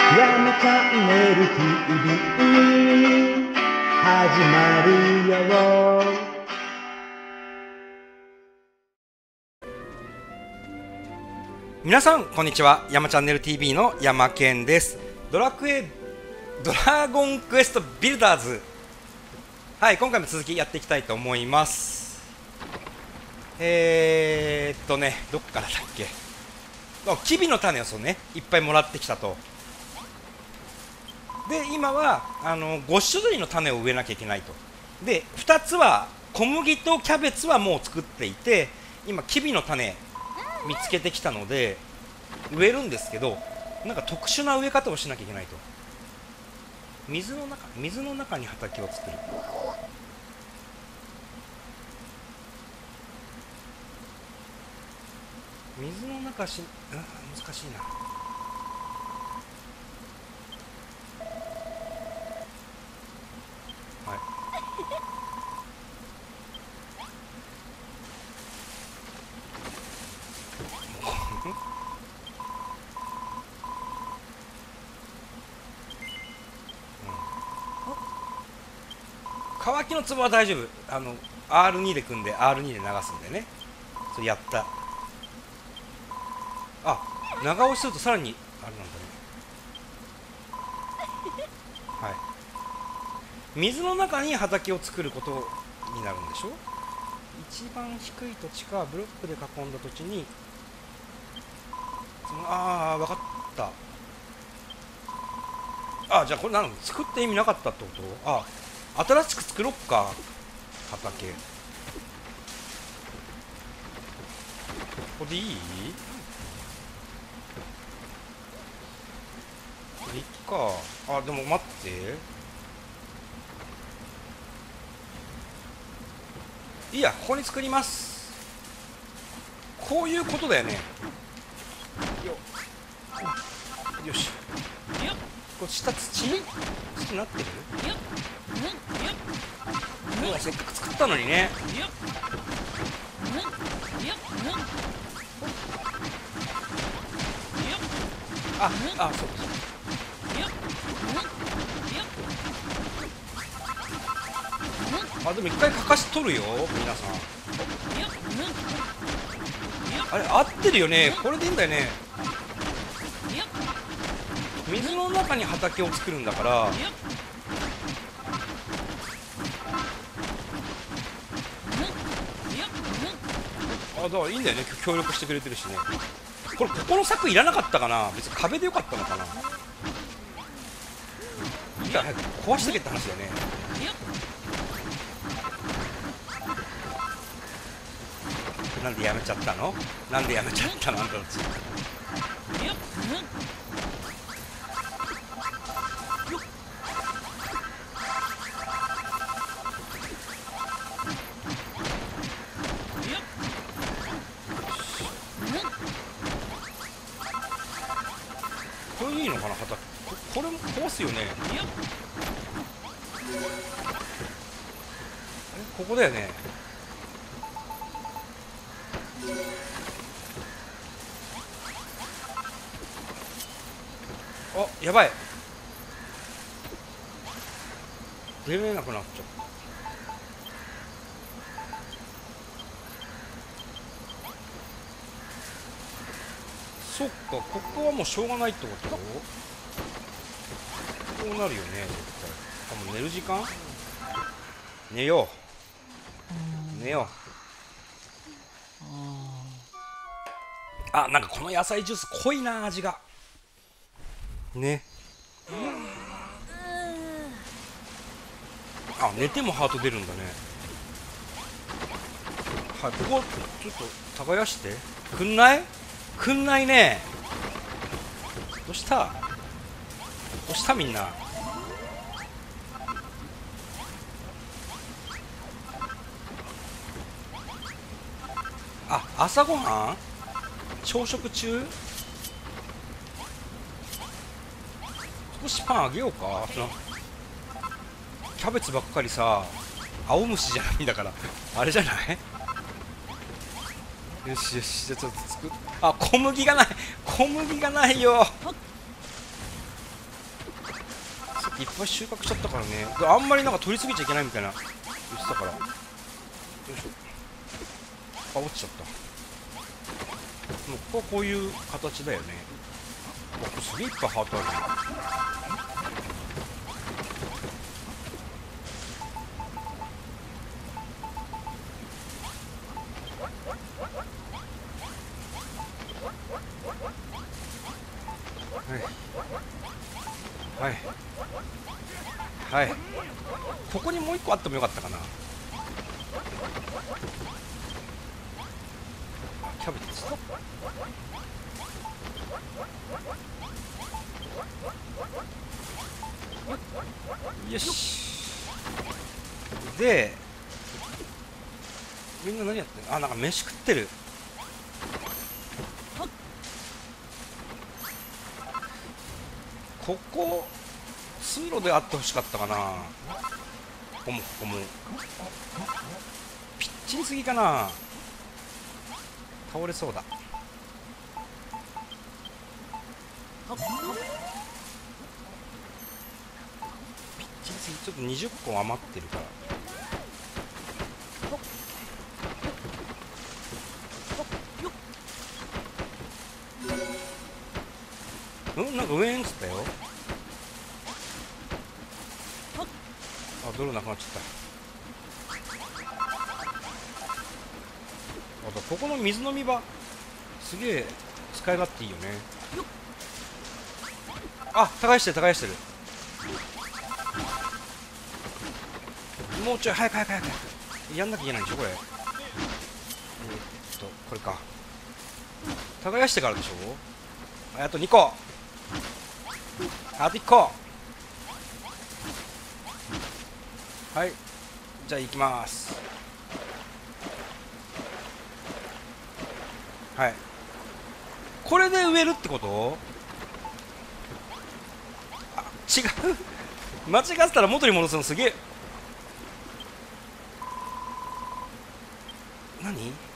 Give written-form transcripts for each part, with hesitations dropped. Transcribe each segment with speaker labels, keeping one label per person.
Speaker 1: やめチャンネル TV 始まるよ。
Speaker 2: 皆さんこんにちは。山チャンネル TV の山健です。ドラゴンクエストビルダーズ、はい、今回も続きやっていきたいと思います。どっからだっけ。キビの種をねいっぱいもらってきたと。で今は5種類の種を植えなきゃいけないと。で2つは小麦とキャベツはもう作っていて、今キビの種見つけてきたので植えるんですけど、なんか特殊な植え方をしなきゃいけないと。水の中に畑を作る。水の中難しいな。はい乾きの壺は大丈夫。R2 で組んで R2 で流すんでね。それやった。あ、長押しするとさらにあれなんだね。はい。水の中に畑を作ることになるんでしょ。一番低い土地かブロックで囲んだ土地に分かった。じゃあこれ作って意味なかったってこと。新しく作ろっか畑。ここでいい？いっか。でも待って、いいや、ここに作ります。こういうことだよね。よし、これ下土になってる。もうせっかく作ったのにね。そうかそうか。でも一回かかし取るよ皆さん。あれ合ってるよね。これでいいんだよね。水の中に畑を作るんだから。だからいいんだよね。協力してくれてるしね。ここの柵いらなかったかな。別に壁でよかったのかな。いいから早く壊してけって話だよね。なんでやめちゃったの？なんでやめちゃったのあんたたち。これいいのかな畑。これも壊すよね。ここだよね。やばい。出れなくなっちゃった。そっか、ここはもうしょうがないってこと。こうなるよね絶対。もう寝る時間。寝よう。なんかこの野菜ジュース濃いな味がね。寝てもハート出るんだね。はい、ここちょっと耕してくんないね。どうしたみんな。朝ごはん朝食中。少しパンあげようか。キャベツばっかりさ、青虫じゃないんだからあれじゃない。よしよし、じゃあちょっと小麦がないよ。 いっぱい収穫しちゃったからね。であんまりなんか取りすぎちゃいけないみたいな言ってたから。よいしょ。あ、落ちちゃった。もうここはこういう形だよね。ここすげえいっぱいハートあるね。はいはいはい。ここにもう一個あってもよかったかな。キャベツよし。でみんな何やってんの。あ、なんか飯食ってる。ここ通路であってほしかったかな。ここもピッチリすぎかな。倒れそうだ。ピッチリすぎ。ちょっと20個余ってるから。なんか上につったよ。あ、泥なくなっちゃった。あとここの水飲み場すげえ使い勝手いいよね。あ、耕してる耕してる。もうちょい早く早く早くやんなきゃいけないんでしょこれ。これか。耕してからでしょ。あと2個。あと1個。はい、じゃあ行きます。はい、これで植えるってこと？あ、違う間違ってたら元に戻すのすげえ。何？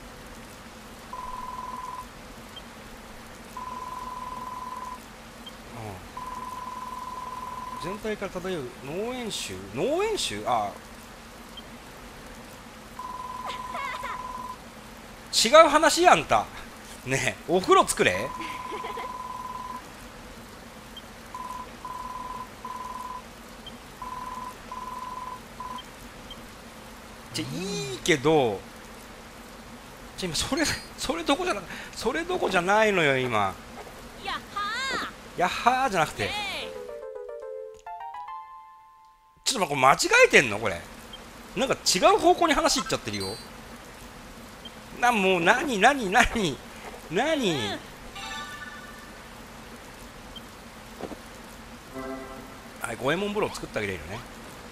Speaker 2: 全体から漂う農園臭。農園臭。あ、違う話やんた。ねえ、お風呂作れ。じゃいいけど、じゃ今それどこじゃな、それどこじゃないのよ今。やっはーじゃなくて、ちょっとこれ間違えてんのこれ。なんか違う方向に話いっちゃってるよ。もう何はい、五右衛門風呂を作ってあげれるよね。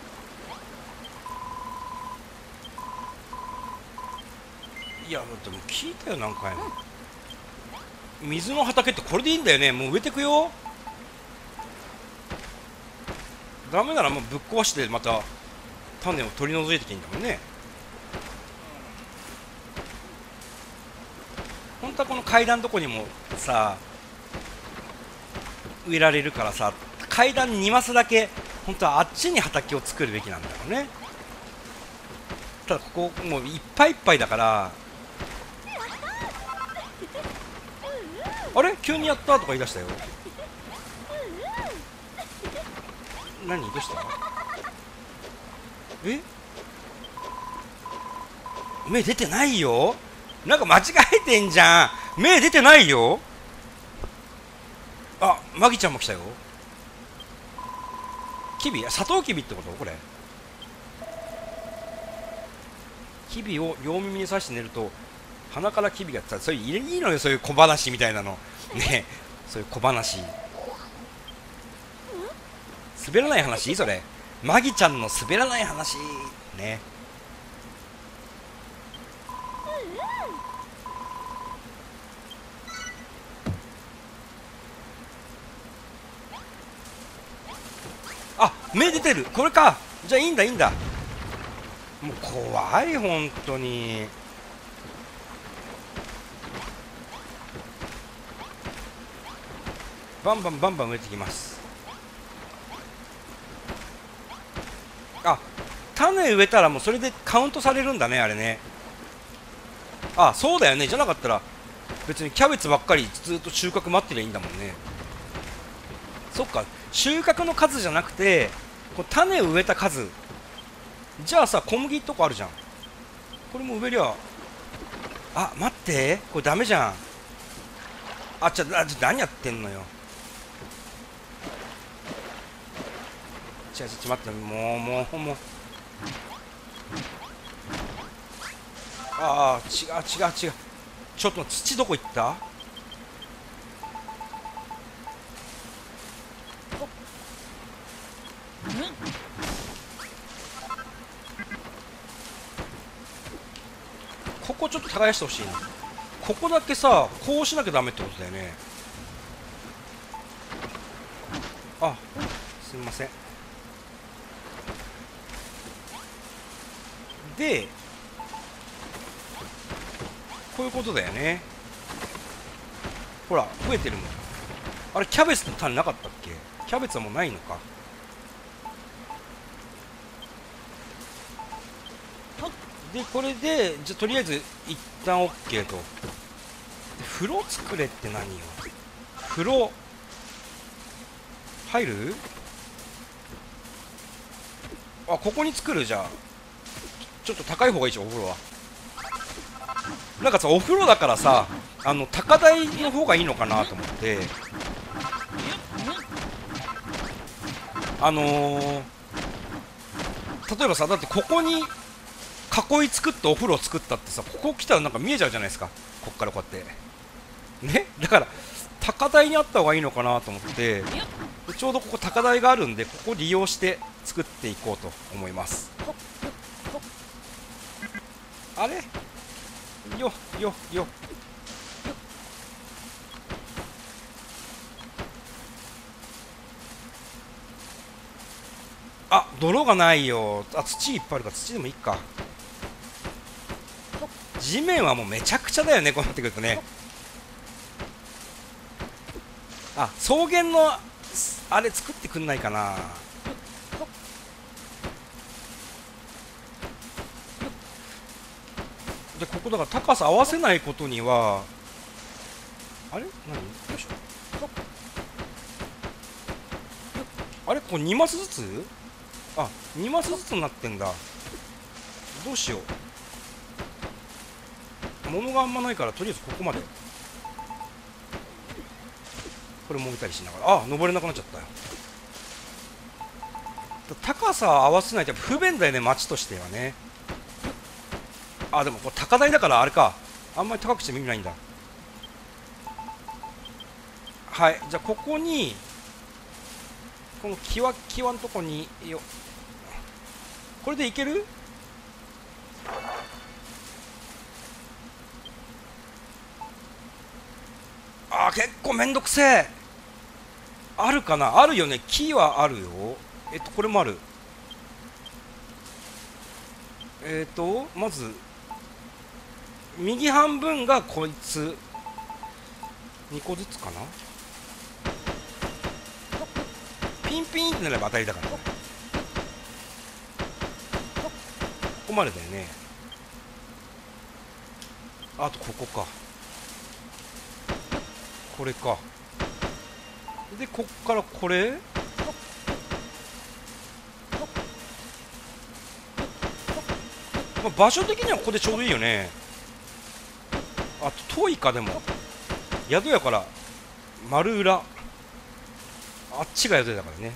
Speaker 2: いやだってもう聞いたよ何回も。水の畑ってこれでいいんだよね。もう植えてくよ。ダメならもうぶっ壊してまた種を取り除いてきていいんだもんね。本当はこの階段どこにもさ植えられるからさ、階段2マスだけ本当はあっちに畑を作るべきなんだよね。ただここもういっぱいいっぱいだから。あれ急にやったとか言い出したよ。何どうした。目出てないよ。なんか間違えてんじゃん。目出てないよ。あ、マギちゃんも来たよ。キビ、サトウキビってことこれ。キビを両耳に刺して寝ると鼻からキビがさ、それいいのよそういう小話みたいなのね。そういう小話、滑らない話それ。マギちゃんの滑らない話ね。あ、目出てる。これか。じゃあいいんだいいんだ。もう怖い本当に。バンバンバンバン植えてきます。 あ、種植えたらもうそれでカウントされるんだね、あれね。あ、そうだよね。じゃなかったら別にキャベツばっかりずっと収穫待ってりゃいいんだもんね。そっか、収穫の数じゃなくてこう種を植えた数。じゃあさ、小麦とかあるじゃん。これも植えりゃ。あ、待って、これダメじゃん。あ、何やってんのよ。待って、もう。ああ、違う。ちょっと土どこ行った？ここちょっと耕してほしいな。ここだけさ、こうしなきゃダメってことだよね。あ、すみません。で、こういうことだよね。ほら、増えてるもん。あれ、キャベツの種なかったっけ？キャベツはもうないのか。で、これで、じゃとりあえず一旦 OK と。風呂作れって何よ。風呂入る？あ、ここに作る。じゃあちょっと高い方がいいじゃん、お風呂は。なんかさ、お風呂だからさ、高台の方がいいのかなと思って。例えばさ、だってここに囲い作ってお風呂作ったってさ、ここ来たらなんか見えちゃうじゃないですか、こっからこうやってね。だから高台にあった方がいいのかなと思って、ちょうどここ高台があるんで、ここ利用して作っていこうと思います。あれよあ、泥がないよ。あ、土いっぱいあるから土でもいいか。地面はもうめちゃくちゃだよね、こうなってくるとね。あ、草原のあれ作ってくんないかな。で、ここだから高さ合わせないことには、あれ何？よいしょ。あれ、ここ2マスずつ？あ、2マスずつになってんだ。どうしよう。物があんまないから、とりあえずここまで。これもげたりしながら。あ、登れなくなっちゃったよ。高さ合わせないと不便だよね、街としてはね。あ、でもこれ高台だからあれか。あんまり高くしても意味ないんだ。はい、じゃあここに、このキワのとこによ。これでいける？あー、結構めんどくせえ。あるかな？あるよね。木はあるよ。これもある。まず右半分がこいつ。2個ずつかな。ピンピンってなれば当たりだからね。ここまでだよね。あとここか。これか。で、こっからこれ。まあ、場所的にはここでちょうどいいよね。あと遠いか。でも宿やから丸裏、あっちが宿だからね。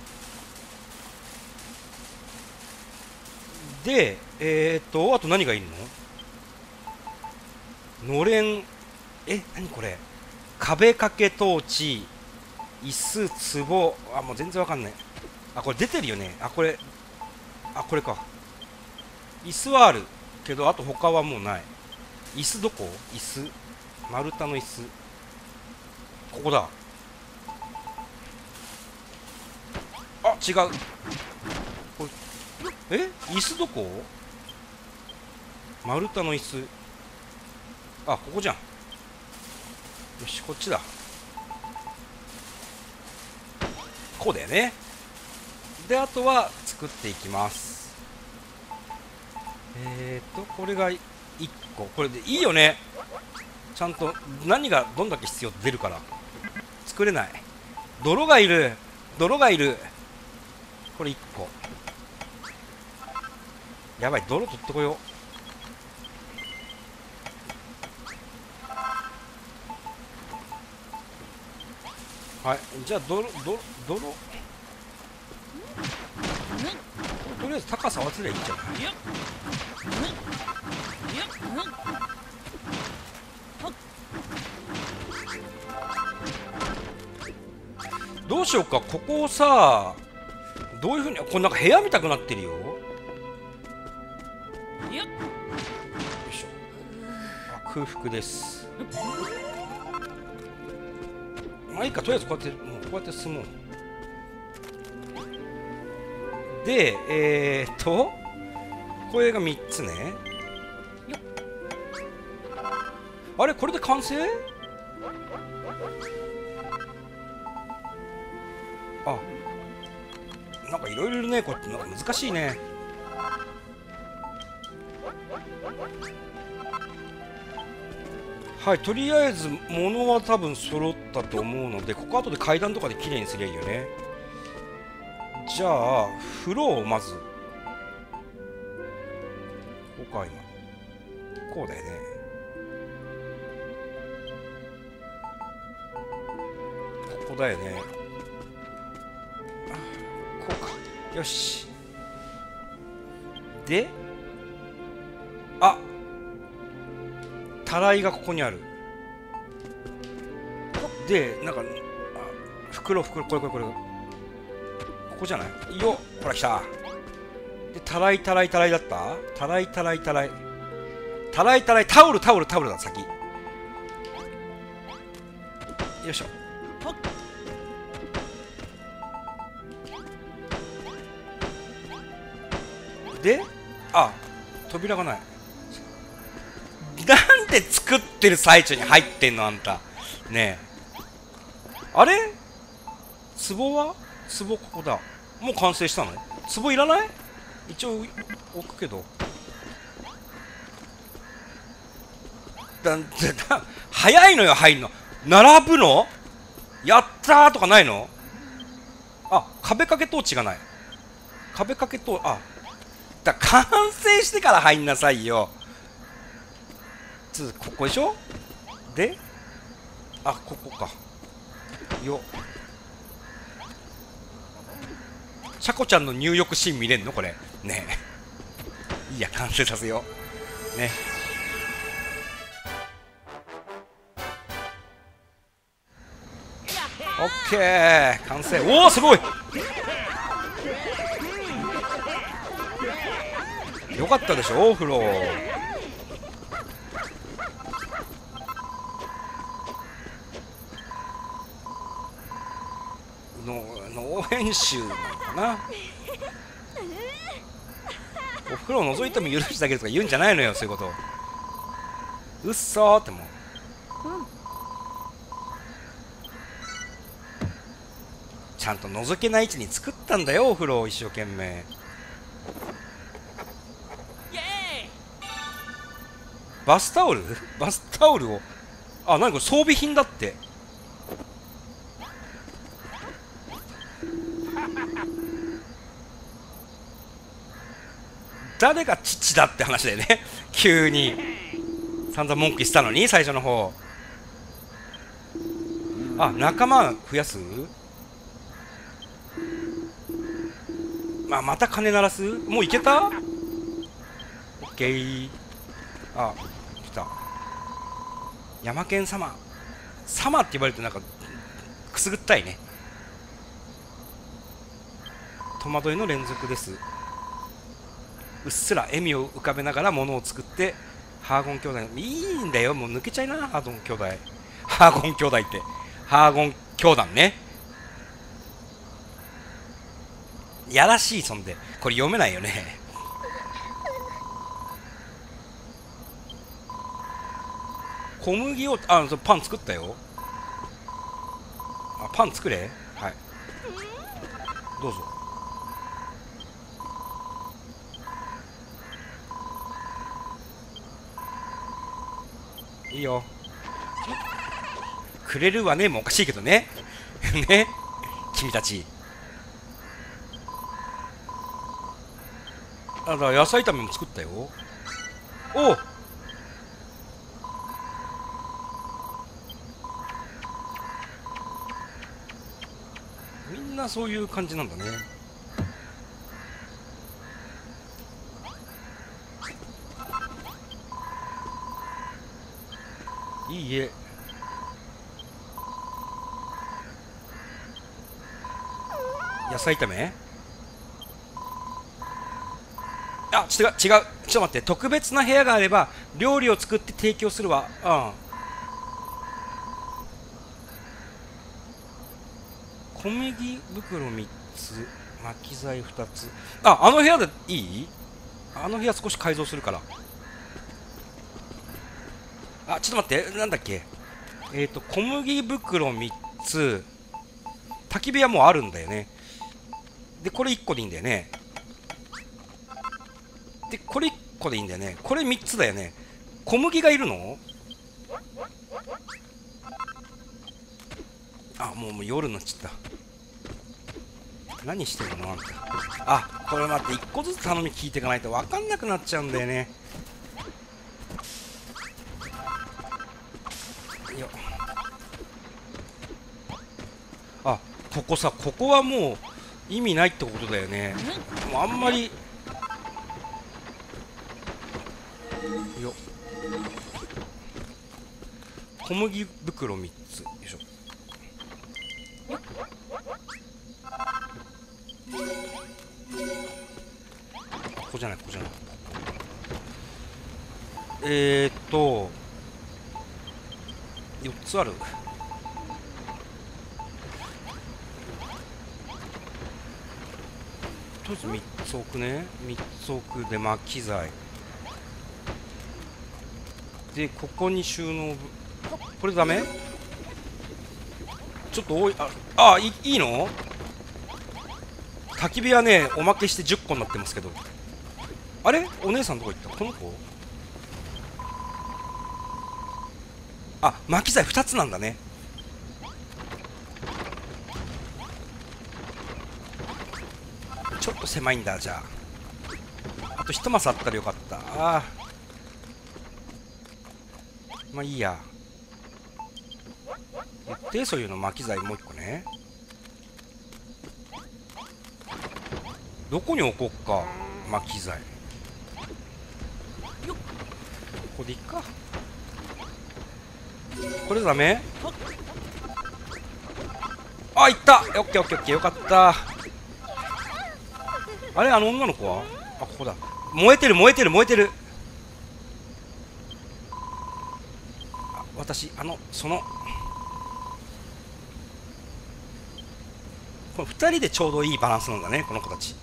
Speaker 2: で、あと何がいるの？のれん。何これ？壁掛けトーチ、椅子、壺。あ、もう全然わかんない。あ、これ出てるよね。あ、これか。椅子はあるけど、あと他はもうない。椅子どこ？椅子、丸太の椅子。ここだ。あ、違う。これ、椅子どこ？丸太の椅子。あ、ここじゃん。よし、こっちだ。こうだよね。で、あとは作っていきます。 これが1個。これでいいよね。ちゃんと何がどんだけ必要って出るから。作れない。泥がいる。泥がいる。これ1個。やばい、泥取ってこよう。はい、じゃあ泥とりあえず高さ合わせりゃいいんじゃない？どうしようか。ここをさ、どういうふうに、これなんか部屋見たくなってるよ。よいしょ。あ、空腹です。まあいいか、とりあえずこうやって、もうこうやって進もう。で、これが3つね。あれ、これで完成？あ、なんかいろいろいるね。これってなんか難しいね。はい、とりあえず物は多分揃ったと思うので、ここ後で階段とかで綺麗にすりゃいいよね。じゃあ風呂をまず、ここか。今こうだよね。ここだよね。こうか。よし。で、あ、たらいがここにある。で、なんか、あ、袋、これここじゃないよ。ほら来た。で、たらいだった。たらいタオルだ。先よいしょ。で、あ、扉がない。なんで作ってる最中に入ってんのあんたねえ。あれ、壺はここだ。もう完成したの？壺いらない？一応置くけど。早いのよ入んの。並ぶの？やったーとかないの？あ、壁掛けトーチがない。壁掛けトーチ、あ、完成してから入んなさいよ。ここでしょ？で、あ、ここかよ。シャコちゃんの入浴シーン見れんのこれねえ。いいや、完成させようね。オッケー、完成。おお、すごい。よかったでしょお風呂。脳編集なのかな。お風呂を覗いても許してあげるとか言うんじゃないのよ、そういうこと。うっそーってもう、ちゃんと覗けない位置に作ったんだよ、お風呂を一生懸命。バスタオルを、あ、何これ装備品だって。誰が父だって話だよね急に散々文句したのに最初の方。あ、仲間増やす。また鐘鳴らす。もういけた。オッケー。あ、来た。ヤマケン様って言われるとなんかくすぐったいね。戸惑いの連続です。うっすら笑みを浮かべながら物を作ってハーゴン兄弟。いいんだよ、もう抜けちゃいな。ハーゴン兄弟ってハーゴン兄弟ね。やらしい。そんでこれ読めないよね。小麦を、あ、パン作ったよ。あ、パン作れ。はい、どうぞ。 いいよ。くれるわねもおかしいけどね。ね、君たち。あら、野菜炒めも作ったよ。おう、みんなそういう感じなんだね。いいえ。野菜炒め。あ、違う違う、ちょっと待って。特別な部屋があれば料理を作って提供するわ。うん。小麦袋3つ、巻き材2つ。あの部屋でいい？あの部屋少し改造するから。あ、ちょっと待って、なんだっけ。小麦袋3つ、焚き火はもうあるんだよね。で、これ1個でいいんだよね。で、これ1個でいいんだよね。これ3つだよね。小麦がいるの？あ、もう夜になっちゃった。何してるのあんた。あ、これ待って、1個ずつ頼み聞いていかないと分かんなくなっちゃうんだよね。よっ。あ、ここさ、ここはもう意味ないってことだよね。もうあんまり。よっ。小麦袋3つ。よいしょ。ここじゃない、ここじゃない。4つある。とりあえず3つ置くね。3つ置くで巻き材で、ここに収納部。これダメ？ちょっと多い。いいの？焚き火はね、おまけして10個になってますけど。あれ、お姉さんどこ行った？この子？あ、巻き材2つなんだね。ちょっと狭いんだ。じゃああと1マスあったらよかった。まあいいや。言って、そういうの。巻き材もう1個ね。どこに置こっか、巻き材。よっ、ここでいっか。これダメ？あ、いった。オッケーオッケーオッケー、よかった。あれ、あの女の子は？ここだ。燃えてる燃えてる燃えてる。私、この2人でちょうどいいバランスなんだね、この子たち。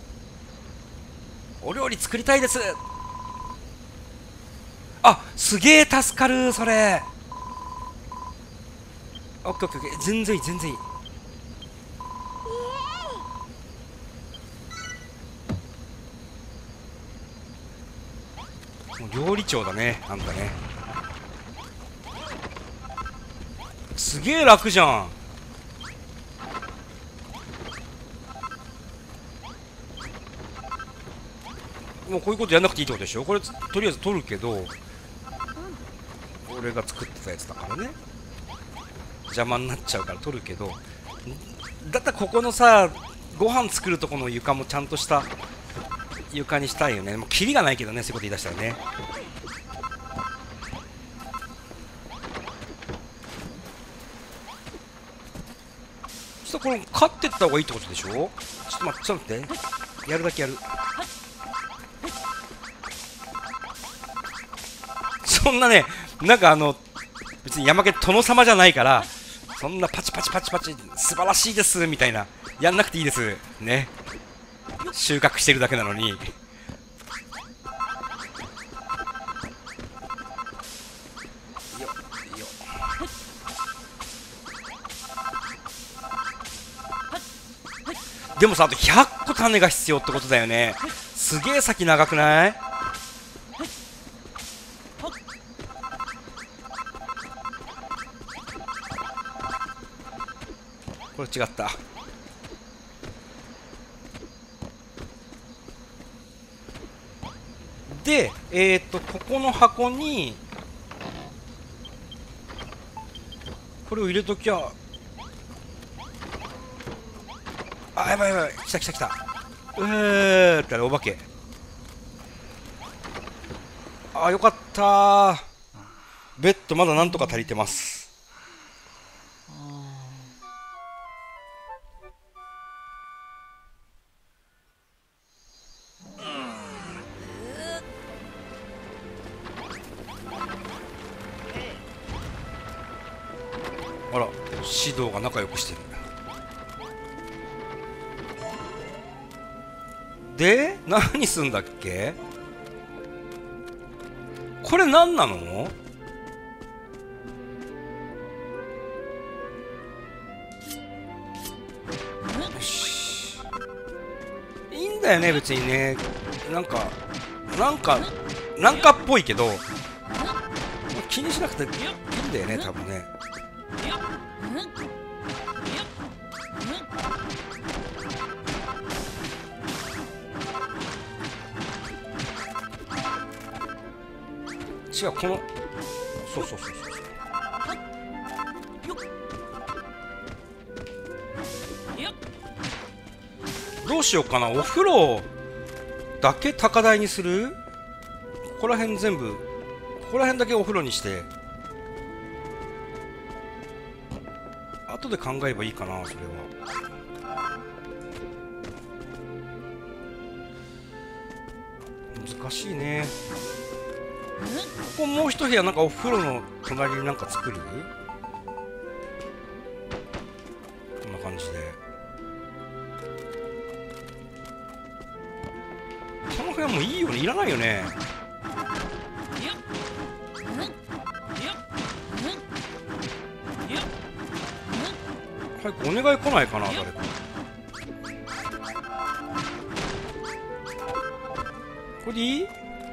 Speaker 2: お料理作りたいです。すげえ助かる、それ。オッケーオッケーオッケー、全然いい全然いい。もう料理長だね、あんたね。すげえ楽じゃん。もうこういうことやんなくていいってことでしょ。これとりあえず取るけど、俺が作ってたやつだからね。邪魔になっちゃうから取るけど、だったらここのさ、ご飯作るとこの床もちゃんとした床にしたいよね。もうキリがないけどね、そういうこと言い出したらね。そしたらこれ飼ってった方がいいってことでしょ。ちょっと待って、ちょっと待って、やるだけやる。そんなね、なんか別に山家殿様じゃないから、そんなパチパチパチパチ素晴らしいですみたいなやんなくていいですね。収穫してるだけなのに。でもさ、あと100個種が必要ってことだよね。すげえ先長くない？ 違った。でここの箱にこれを入れときゃ、あ、やばいやばい、来た来た来た、ってあれお化け。あ、よかったー。ベッドまだなんとか足りてます。あら、指導が仲良くしてる。で、何すんだっけ？これ何なの？よし。いいんだよね、別にね。なんかっぽいけど、気にしなくていいんだよね、多分ね。違う、この、そうそうそうそう。どうしようかな、お風呂だけ高台にする？ここら辺全部、ここら辺だけお風呂にして、後で考えればいいかな、それは。難しいね。ここもう一部屋なんかお風呂の隣になんか作る？こんな感じで。この辺もういいよね、いらないよね。早くお願い来ないかな、誰か。これでいい？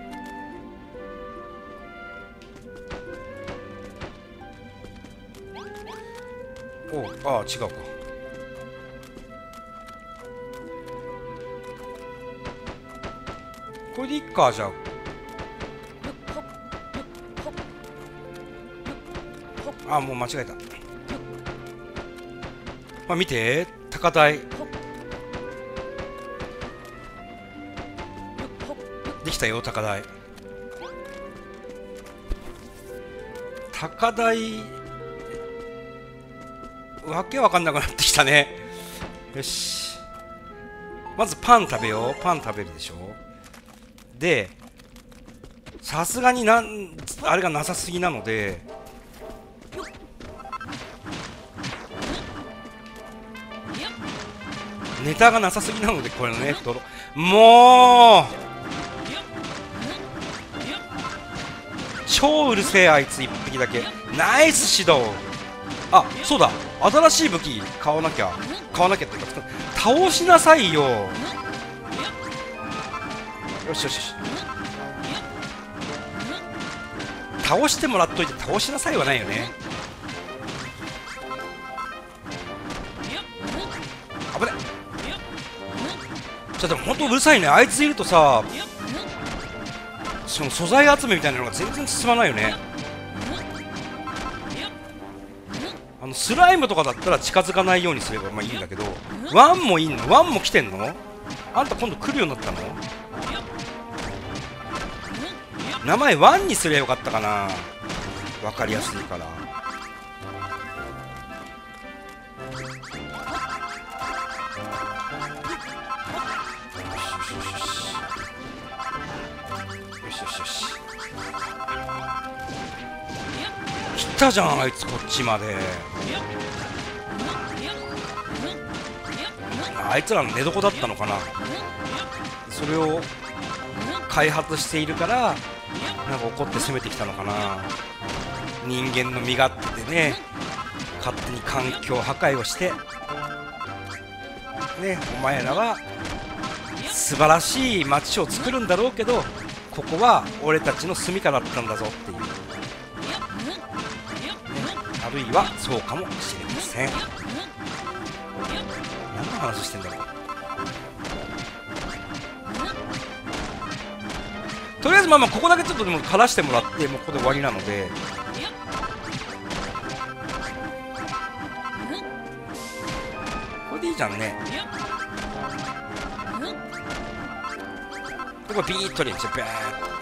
Speaker 2: お、ああ、違うか。これでいいか、じゃあ。あ、もう間違えた。まあ、見て、高台。できたよ、高台。高台。わけわかんなくなってきたね。よし。まずパン食べよう。パン食べるでしょ。で、さすがにあれがなさすぎなので、ネタがなさすぎなので、これね、もう超うるせえ、あいつ一匹だけ。ナイス指導。あ、そうだ、新しい武器買わなきゃっていうか、倒しなさいよ。よしよしよし。倒してもらっといて倒しなさいはないよね。危ない。ちょっと本当うるさいね。あいついるとさ、その素材集めみたいなのが全然進まないよね。スライムとかだったら近づかないようにすればまあいいんだけど、ワンもいんの？ワンも来てんの？あんた今度来るようになったの？名前ワンにすればよかったかな。わかりやすいから。よしよしよし。来たじゃん、あいつこっちまで。あいつらの寝床だったのかな。それを開発しているからなんか怒って攻めてきたのかな。人間の身勝手でね、勝手に環境破壊をしてね、お前らは素晴らしい街を作るんだろうけど、ここは俺たちの住みかだったんだぞっていう、ね、あるいはそうかもしれません。 話してんだろう。とりあえずまあここだけちょっとでも枯らしてもらってもうここで終わりなので、これでいいじゃんね。でこれビーッとりしてビャーッ。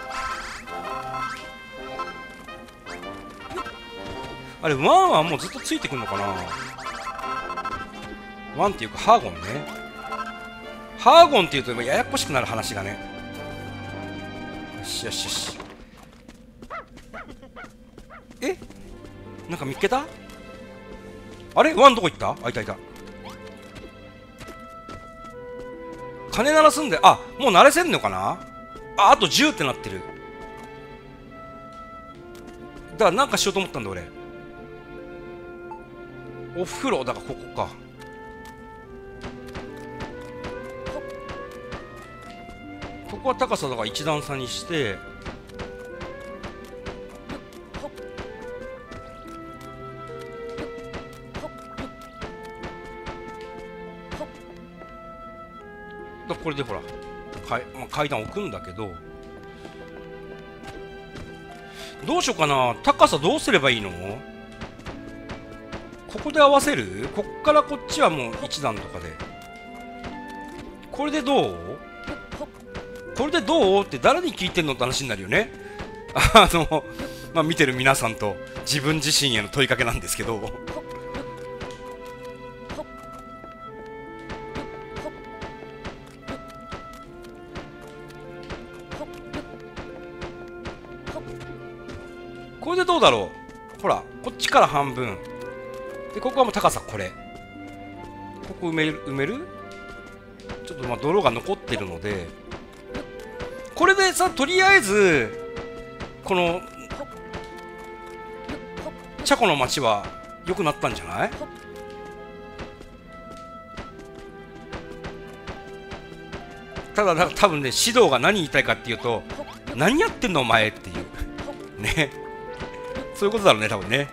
Speaker 2: あれワンはもうずっとついてくんのかな。ワンっていうかハーゴンね。ハーゴンっていうとややこしくなる話がね。よしよしよし。え、なんか見つけた。あれワンどこ行った。あ、いたいた。鐘鳴らすんで、あ、もう鳴らせんのかな。あと10ってなってる。だからなんかしようと思ったんだ俺。お風呂だからここか。ここは高さだから1段差にして、これでほら階段置くんだけど、どうしようかな。高さどうすればいいの。ここで合わせる。こっからこっちはもう1段とかで。これでどう。これでどうって誰に聞いてんのって話になるよね。まあ、見てる皆さんと自分自身への問いかけなんですけど、これでどうだろう。ほらこっちから半分で、ここはもう高さこれ、ここ埋める。ちょっとまあ泥が残ってるので、これでさ、とりあえずこのチャコの街は良くなったんじゃない。ただ多分ね、指導が何言いたいかっていうと、何やってんのお前っていうね、そういうことだろうね多分ね。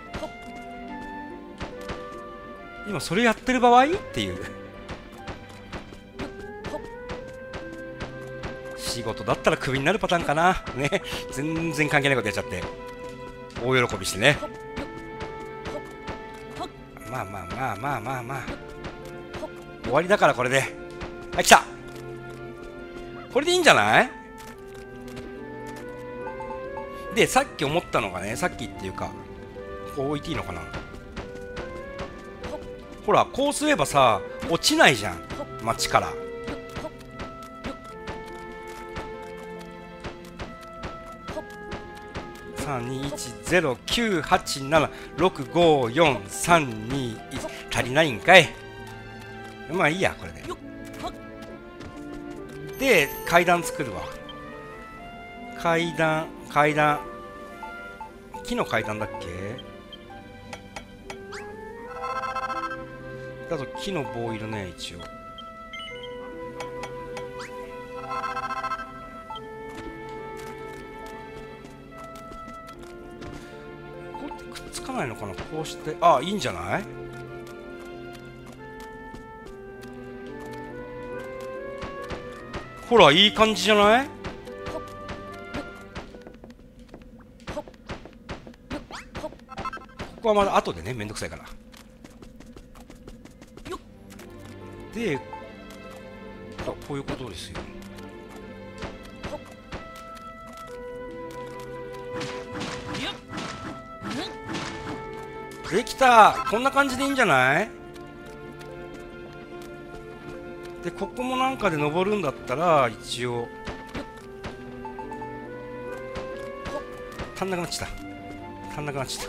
Speaker 2: 今それやってる場合っていう。仕事だったらクビになるパターンかなね。全然関係ないことやっちゃって大喜びしてね。まあまあまあまあまあまあ終わりだからこれで。はい、来た。これでいいんじゃない。でさっき思ったのがね、さっきっていうかこう置いていいのかな。ほらこうすればさ落ちないじゃん街から。3210987654321足りないんかい。まあいいやこれで。で階段作るわ。階段木の階段だっけ。だと木の棒いるね一応。こうやってくっつかないのかな。こうして、あ、いいんじゃない。ほらいい感じじゃない。ここはまだ後でね、めんどくさいから。でこういうことですよ。できた。こんな感じでいいんじゃない。でここもなんかで登るんだったら一応足んなくなっちゃった。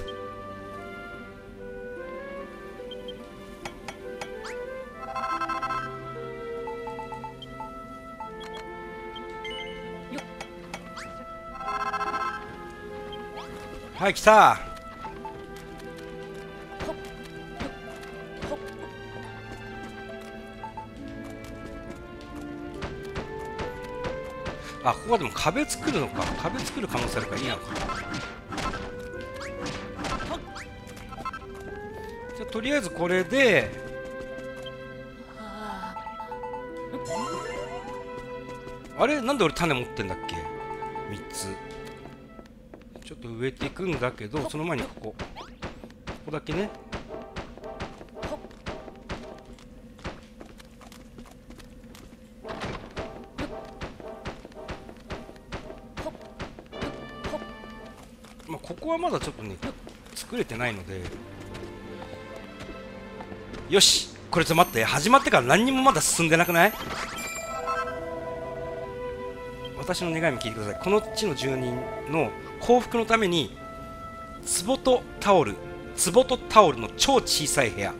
Speaker 2: はい、来た。あ、ここはでも壁作るのか。壁作る可能性あるからいいのか。じゃあとりあえずこれであれなんで俺種持ってんだっけ。3つちょっと植えていくんだけど、その前にここだけね。まあここはまだちょっとね作れてないので。よし、これちょっと待って、始まってから何にもまだ進んでなくない？私の願いも聞いてください。この地の住人の幸福のために壺とタオルの超小さい部屋。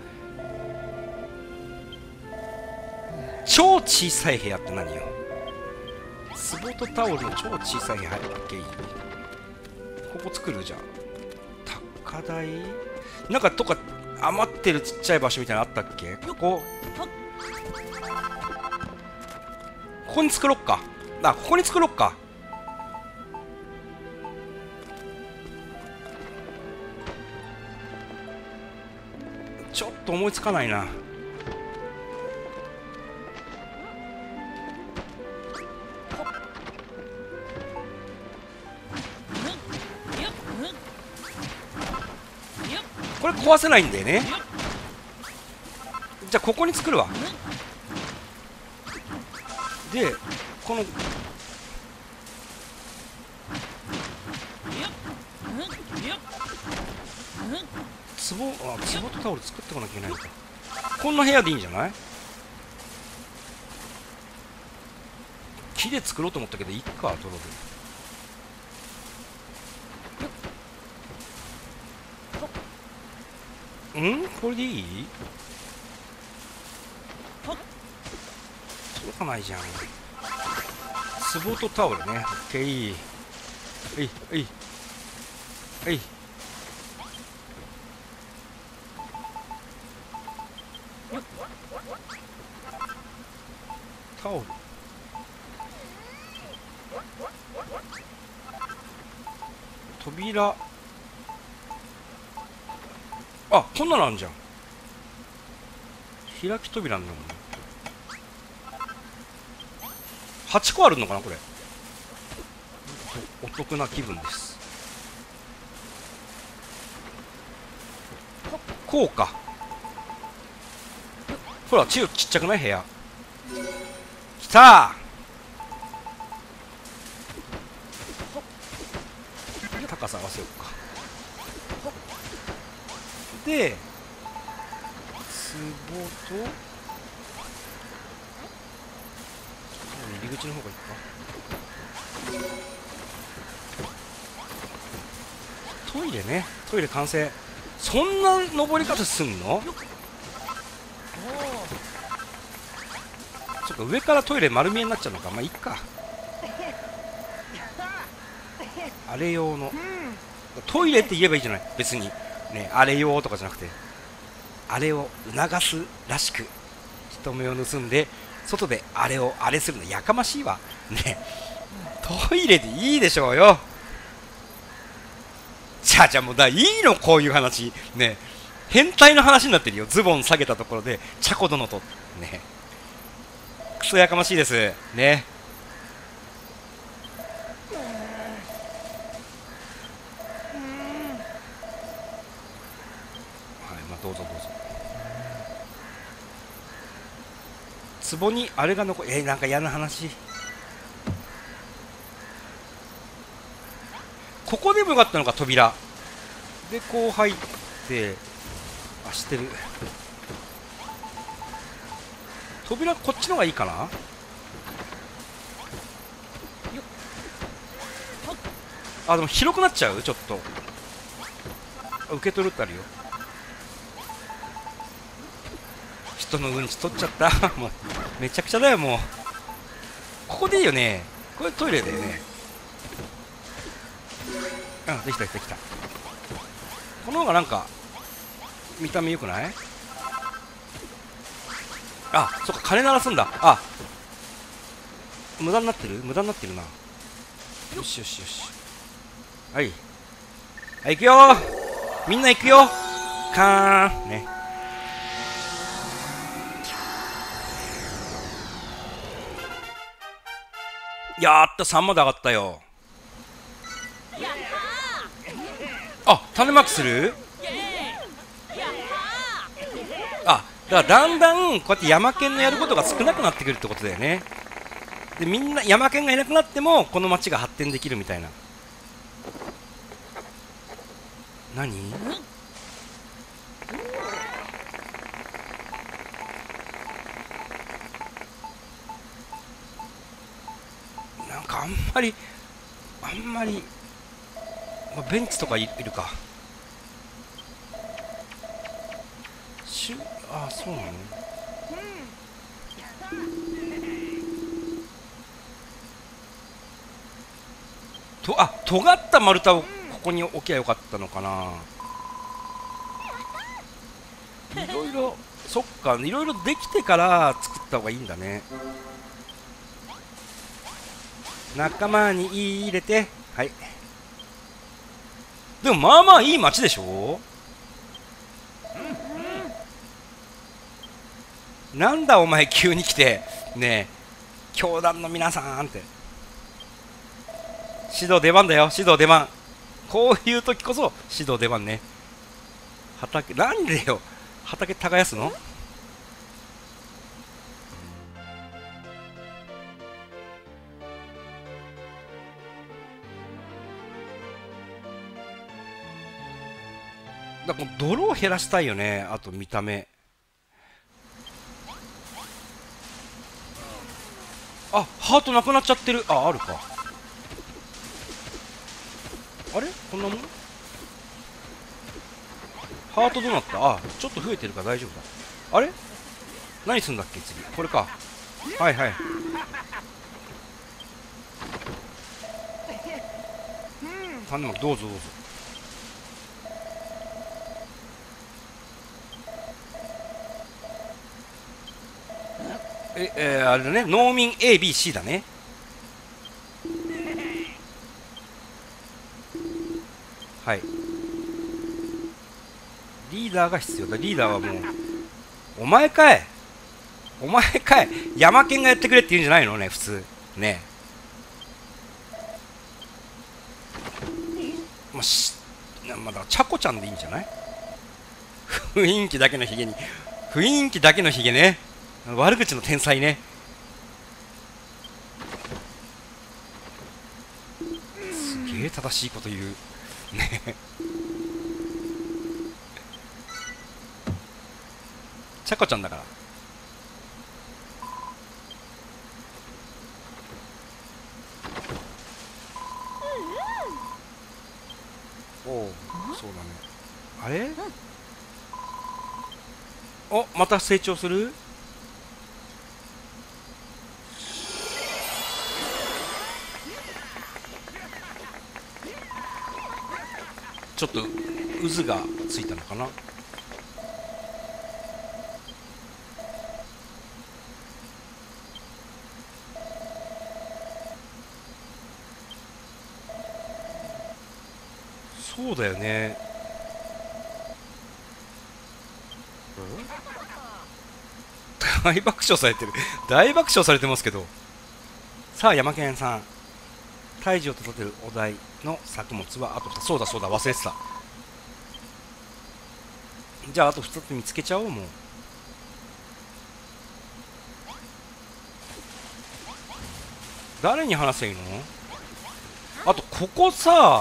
Speaker 2: 超小さい部屋って何よ。壺とタオルの超小さい部屋。ここ作るじゃん。高台なんかとか余ってるちっちゃい場所みたいなのあったっけ。ここに作ろっか。ここに作ろっか。ちょっと思いつかないな。これ壊せないんだよね。じゃあここに作るわ。でこの壺とタオル作ってこなきゃいけないのか。こんな部屋でいいんじゃない？木で作ろうと思ったけどいっか。泥でこれでいい？届かないじゃん。壺とタオルね。オッケー。タオル。扉。こんなのあんじゃん。開き扉になるの。8個あるのかなこれ。お得な気分です。こうか。ほらちっちゃくない部屋。きたー。高さ合わせようか。で壺と入り口の方がいいか。トイレね。トイレ完成。そんな登り方すんの？そっか、上からトイレ丸見えになっちゃうのか。まあいいか。あれ用のトイレって言えばいいじゃない別にね。あれ用とかじゃなくて、あれを促すらしく人目を盗んで外であれをあれするのやかましいわね。トイレでいいでしょうよ。じゃあもういいのこういう話ね。変態の話になってるよ。ズボン下げたところでチャコ殿とね。クソやかましいですね。どうぞどうぞ。壺にあれが残り、なんか嫌な話。ここでもよかったのか。扉でこう入って、してる。扉こっちの方がいいかな。でも広くなっちゃう。ちょっと受け取るってあるよ。人のうんち取っちゃったもうめちゃくちゃだよ。もうここでいいよね。これトイレだよね。できた。この方がなんか見た目良くない？そっか、鐘鳴らすんだ。無駄になってるな。よし。はい、行くよー。みんな行くよ。カーンね。 やった、3まで上がったよ。あ、種まきする。あ、だからだんだんこうやってヤマケンのやることが少なくなってくるってことだよね。でみんなヤマケンがいなくなってもこの町が発展できるみたいな。何？なんかあんまり、まあ、ベンツとかいるか。あ、そうなの？尖った丸太をここに置きゃよかったのかな。いろいろ、そっか、いろいろできてから作った方がいいんだね。仲間に入れて、はい。でもまあまあいい街でしょ。なんだお前急に来てねえ、教団の皆さんって。指導出番だよ、指導出番。こういう時こそ指導出番ね。畑、なんでよ畑耕すの。だから泥を減らしたいよね。あと見た目。あ、ハートなくなっちゃってる。あ、あるか。あれこんなもん。ハートどうなった。あ、ちょっと増えてるから大丈夫だ。あれ何すんだっけ次。これか。はいはい。頼む、どうぞどうぞ。あれだね、農民 ABC だね。はい。リーダーが必要だ。リーダーはもう、お前かい。ヤマケンがやってくれって言うんじゃないのね、普通。ねえ。まだ、チャコちゃんでいいんじゃない。雰囲気だけのヒゲに。雰囲気だけのヒゲね。悪口の天才ね。すげえ正しいこと言う。ねえ。チャコちゃんだから。おお、そうだね。あれ？お、また成長する？ちょっと渦がついたのかな。そうだよね。大爆笑されてる。大爆笑されてますけど。さあヤマケンさん、胎児を育てるお題の作物はあと2つ。そうだそうだ、忘れてた。じゃああと2つ見つけちゃおう。もう誰に話せばいいの。あとここさ、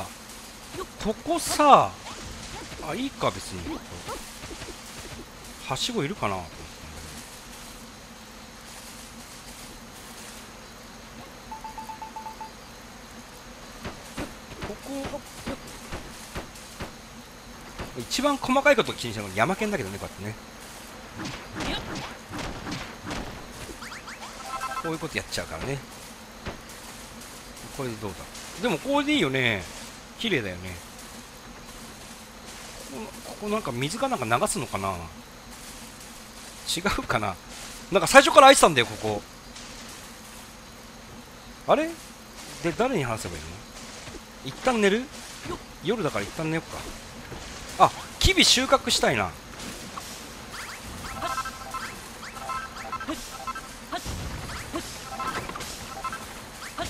Speaker 2: あ、いいか別に。はしごいるかな。一番細かいことを気にしたのがヤマケンだけどね、こうやってね。こういうことやっちゃうからね。これでどうだ。でもこれでいいよね。綺麗だよね。ここなんか水かなんか流すのかな。違うかな。なんか最初から開いてたんだよここ。あれで誰に話せばいいの。一旦寝る。夜だから一旦寝よっか。あ、キビ収穫したいな。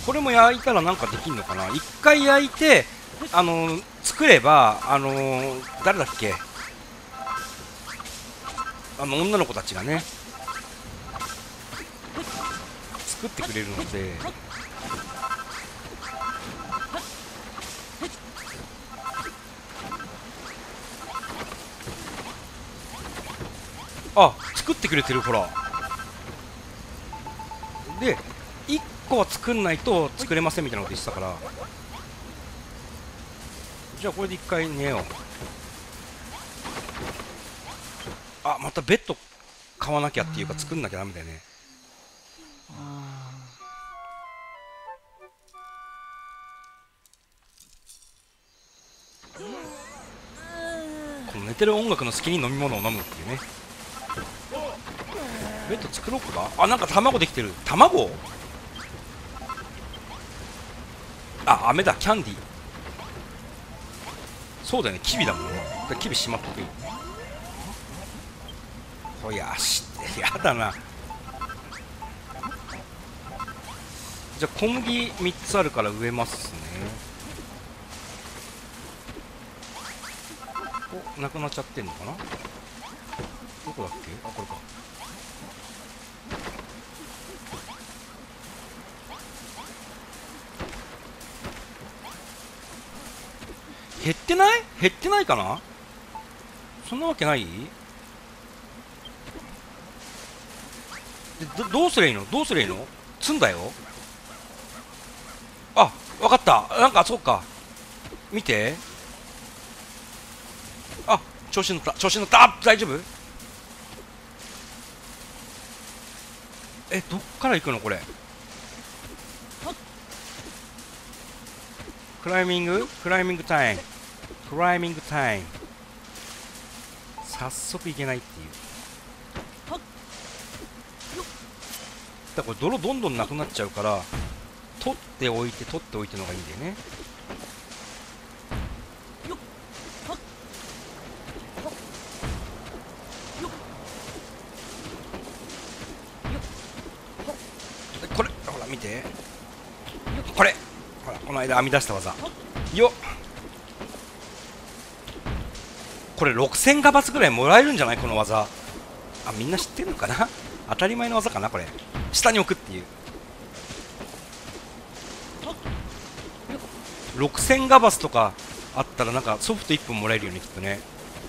Speaker 2: これも焼いたらなんかできんのかな。一回焼いて作れば誰だっけ、女の子たちがね作ってくれるので、あ、作ってくれてる、ほら。で1個は作んないと作れませんみたいなこと言ってたから、じゃあこれで1回寝よう。あ、またベッド買わなきゃっていうか作んなきゃダメだよね。この寝てる音楽の隙に飲み物を飲むっていうね。ベッド作ろうか。あ、なんか卵できてる。卵、あ、飴だ、キャンディー。そうだよね、キビだもんね。キビしまっとくよ。ほやしてやだな。じゃあ小麦3つあるから植えますね。お、なくなっちゃってんのかな。どこだっけ。あ、これか。減ってない？減ってないかな。そんなわけない。でどうすりゃいいの。どうすりゃいいの。積んだよ。あ、わかった。なんかそうか、見て。あ、調子乗った、調子乗った。あ、大丈夫。どっから行くのこれ。クライミングタイム、クライミングタイム。早速行けないっていう。だからこれ泥どんどんなくなっちゃうから、取っておいて取っておいてのがいいんだよね。これほら見て、これほらこの間編み出した技よっ。これ6000ガバスぐらいもらえるんじゃないこの技。あ、みんな知ってるのかな。当たり前の技かなこれ。下に置くっていう。6000ガバスとかあったらなんかソフト1本もらえるよねきっとね。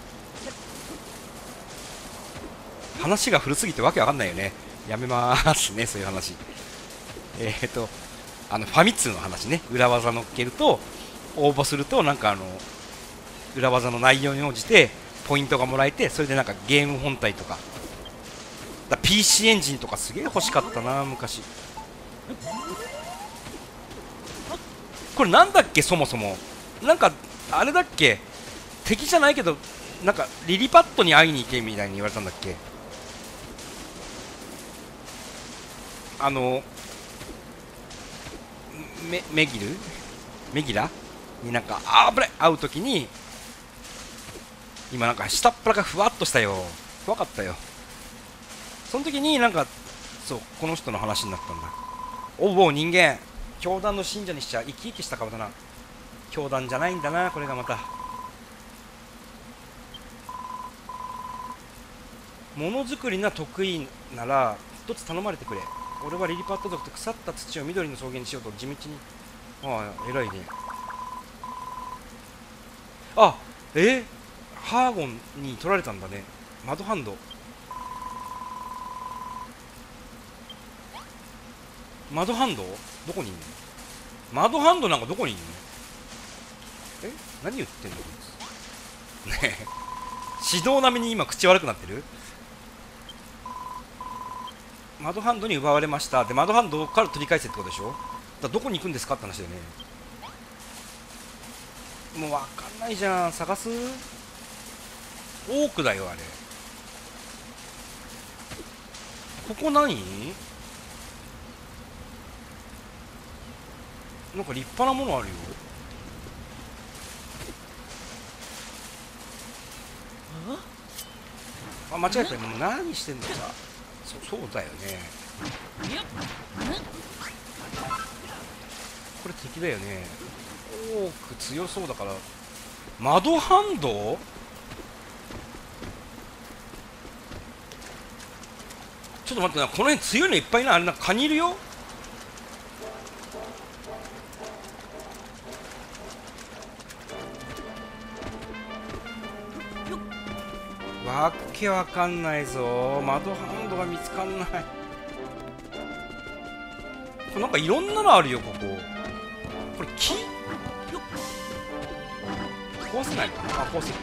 Speaker 2: 話が古すぎてわけわかんないよね。やめまーすね、そういう話。ファミ通の話ね。裏技乗っけると応募するとなんか裏技の内容に応じてポイントがもらえて、それでなんかゲーム本体とかPC エンジンとかすげえ欲しかったな昔。これなんだっけそもそも。なんかあれだっけ、敵じゃないけどなんかリリパットに会いに行けみたいに言われたんだっけ。メギラになんか危ない会う時に、今なんか下っ腹がふわっとしたよ。怖かったよ。その時になんかそうこの人の話になったんだ。おうおう、人間教団の信者にしちゃ生き生きした顔だな。教団じゃないんだなこれがまた。ものづくりが得意なら一つ頼まれてくれ。俺はリリパット族と腐った土を緑の草原にしようと地道に。ああ偉いね。あ、ハーゴンに取られたんだね。マドハンド。マドハンドどこにいんの。マドハンドなんかどこにいんの。何言ってんのこいつねえ。指導並みに今口悪くなってる。マドハンドに奪われました。でマドハンドから取り返せってことでしょ。だからどこに行くんですかって話だよね。もう分かんないじゃん。探す。オークだよあれ。ここ何。なんか立派なものあるよ。あ、間違えた。もう何してんのさ。そうだよね。 敵だよね。オーク強そうだから。マドハンド？ちょっと待ってな、この辺強いのいっぱいな。あれなんかカニいるよ。わけわかんないぞ。マドハンドが見つかんない。これなんかいろんなのあるよ、ここ。これ木？壊せないのかな。あ、壊せる。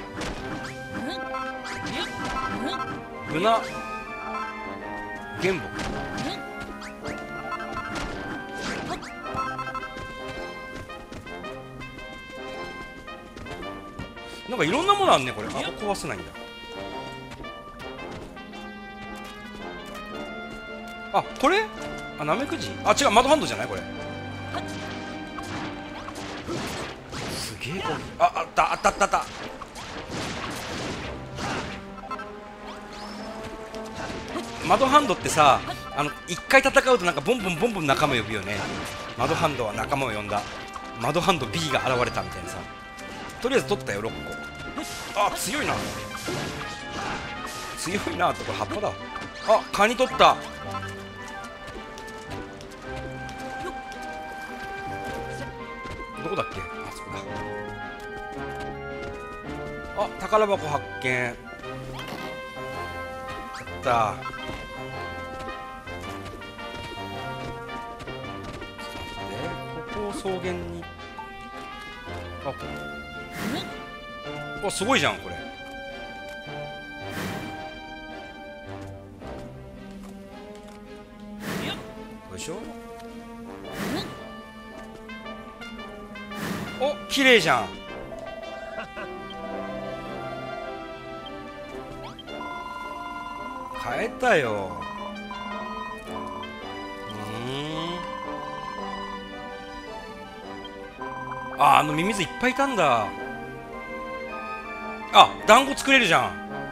Speaker 2: ブナ原木。なんかいろんなものあんねこれ。あ、壊せないんだ。あ、これ？あ、ナメクジ？あ、違う、マドハンドじゃないこれ。すげえ。あ、あったあったあったあった。マドハンドってさ、一回戦うとなんかボンボンボンボン仲間呼ぶよね。マドハンドは仲間を呼んだ。マドハンド B が現れたみたいなさ。とりあえず取ったよ、6個。あ、強いな。強いなって。これ葉っぱだ。あ、カニ取った。どこだっけ。あ、そこだ。あ、宝箱発見。やったー。ここを草原に。あ、すごいじゃんこれ。でしょ。お、綺麗じゃん。変えたよ。あ、ミミズいっぱいいたんだ。あ、団子作れるじゃん。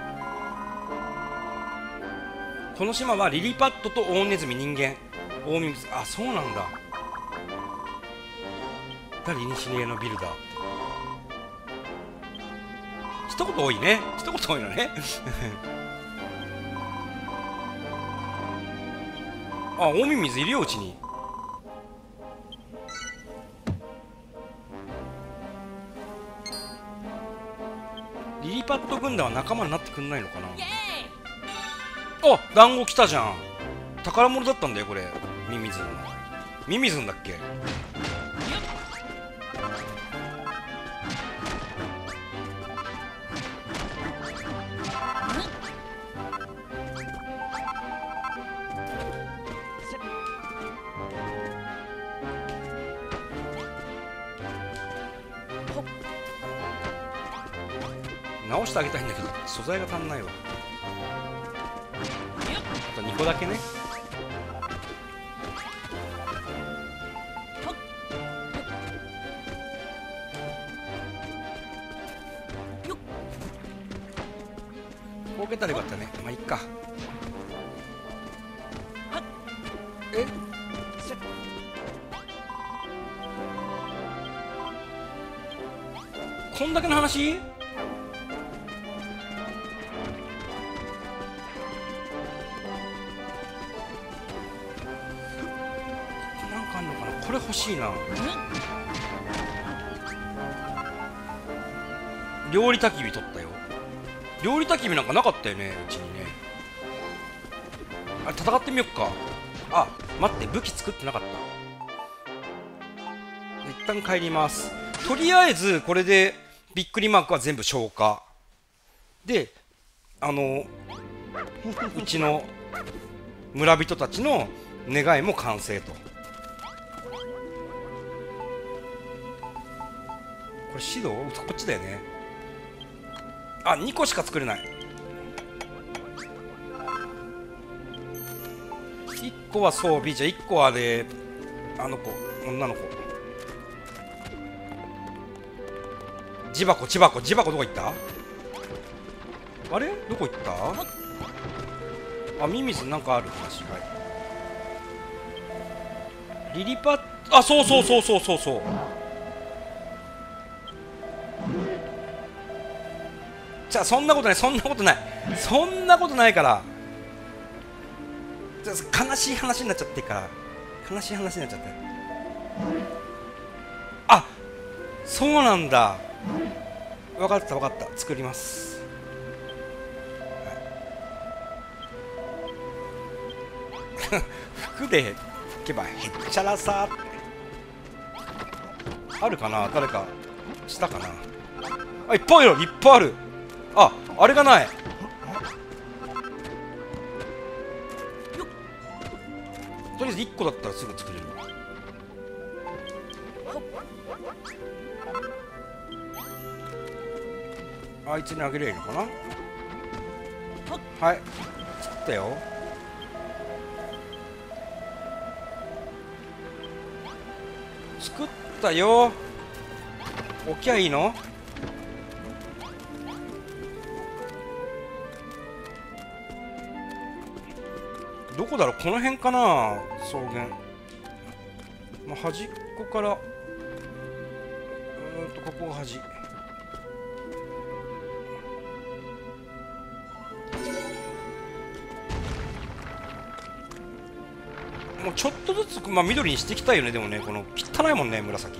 Speaker 2: この島はリリパットとオオネズミ、人間、オオミミズ。あ、そうなんだ。誰？イニシリエのビルダー。一言多いね。一言多いのね。あ、オオミミズいるよ、うちに。リリパット軍団は仲間になってくんないのかな。あ、団子来たじゃん。宝物だったんだよこれ。ミミズン。ミミズンだっけ。直してあげたいんだけど素材が足んないわ。あと2個だけね。こうけたらよかったね。まあいっか。え、こんだけの話？これ欲しいな。料理焚き火取ったよ。料理焚き火なんかなかったよね、うちにね。あれ戦ってみよっか。あ、待って、武器作ってなかった。一旦帰ります。とりあえずこれでびっくりマークは全部消化で、うちの村人たちの願いも完成と。これ指導こっちだよね。あ、2個しか作れない。1個は装備じゃ、1個はであの子、女の子。ジバコどこ行った？あれどこ行った？あ、ミミズなんかある話。はい。 リリパッあ、そうそうそうそうそうそう。じゃあそんなことない、そんなことない、そんなことないから。悲しい話になっちゃってるから、悲しい話になっちゃって。あ、そうなんだ。分かった分かった、作ります。服で拭けばへっちゃらさあるかな、誰かしたかな。あ、いっぱいある、いっぱいある。あ、あれがない。とりあえず1個だったらすぐ作れるわ。あいつにあげれるのかな。はい、作ったよ。作ったよ。置きゃいいの。どこだろう、この辺かな、草原。まあ、端っこからここが端。もうちょっとずつ、まあ、緑にしていきたいよね。でもね、この汚いもんね、紫。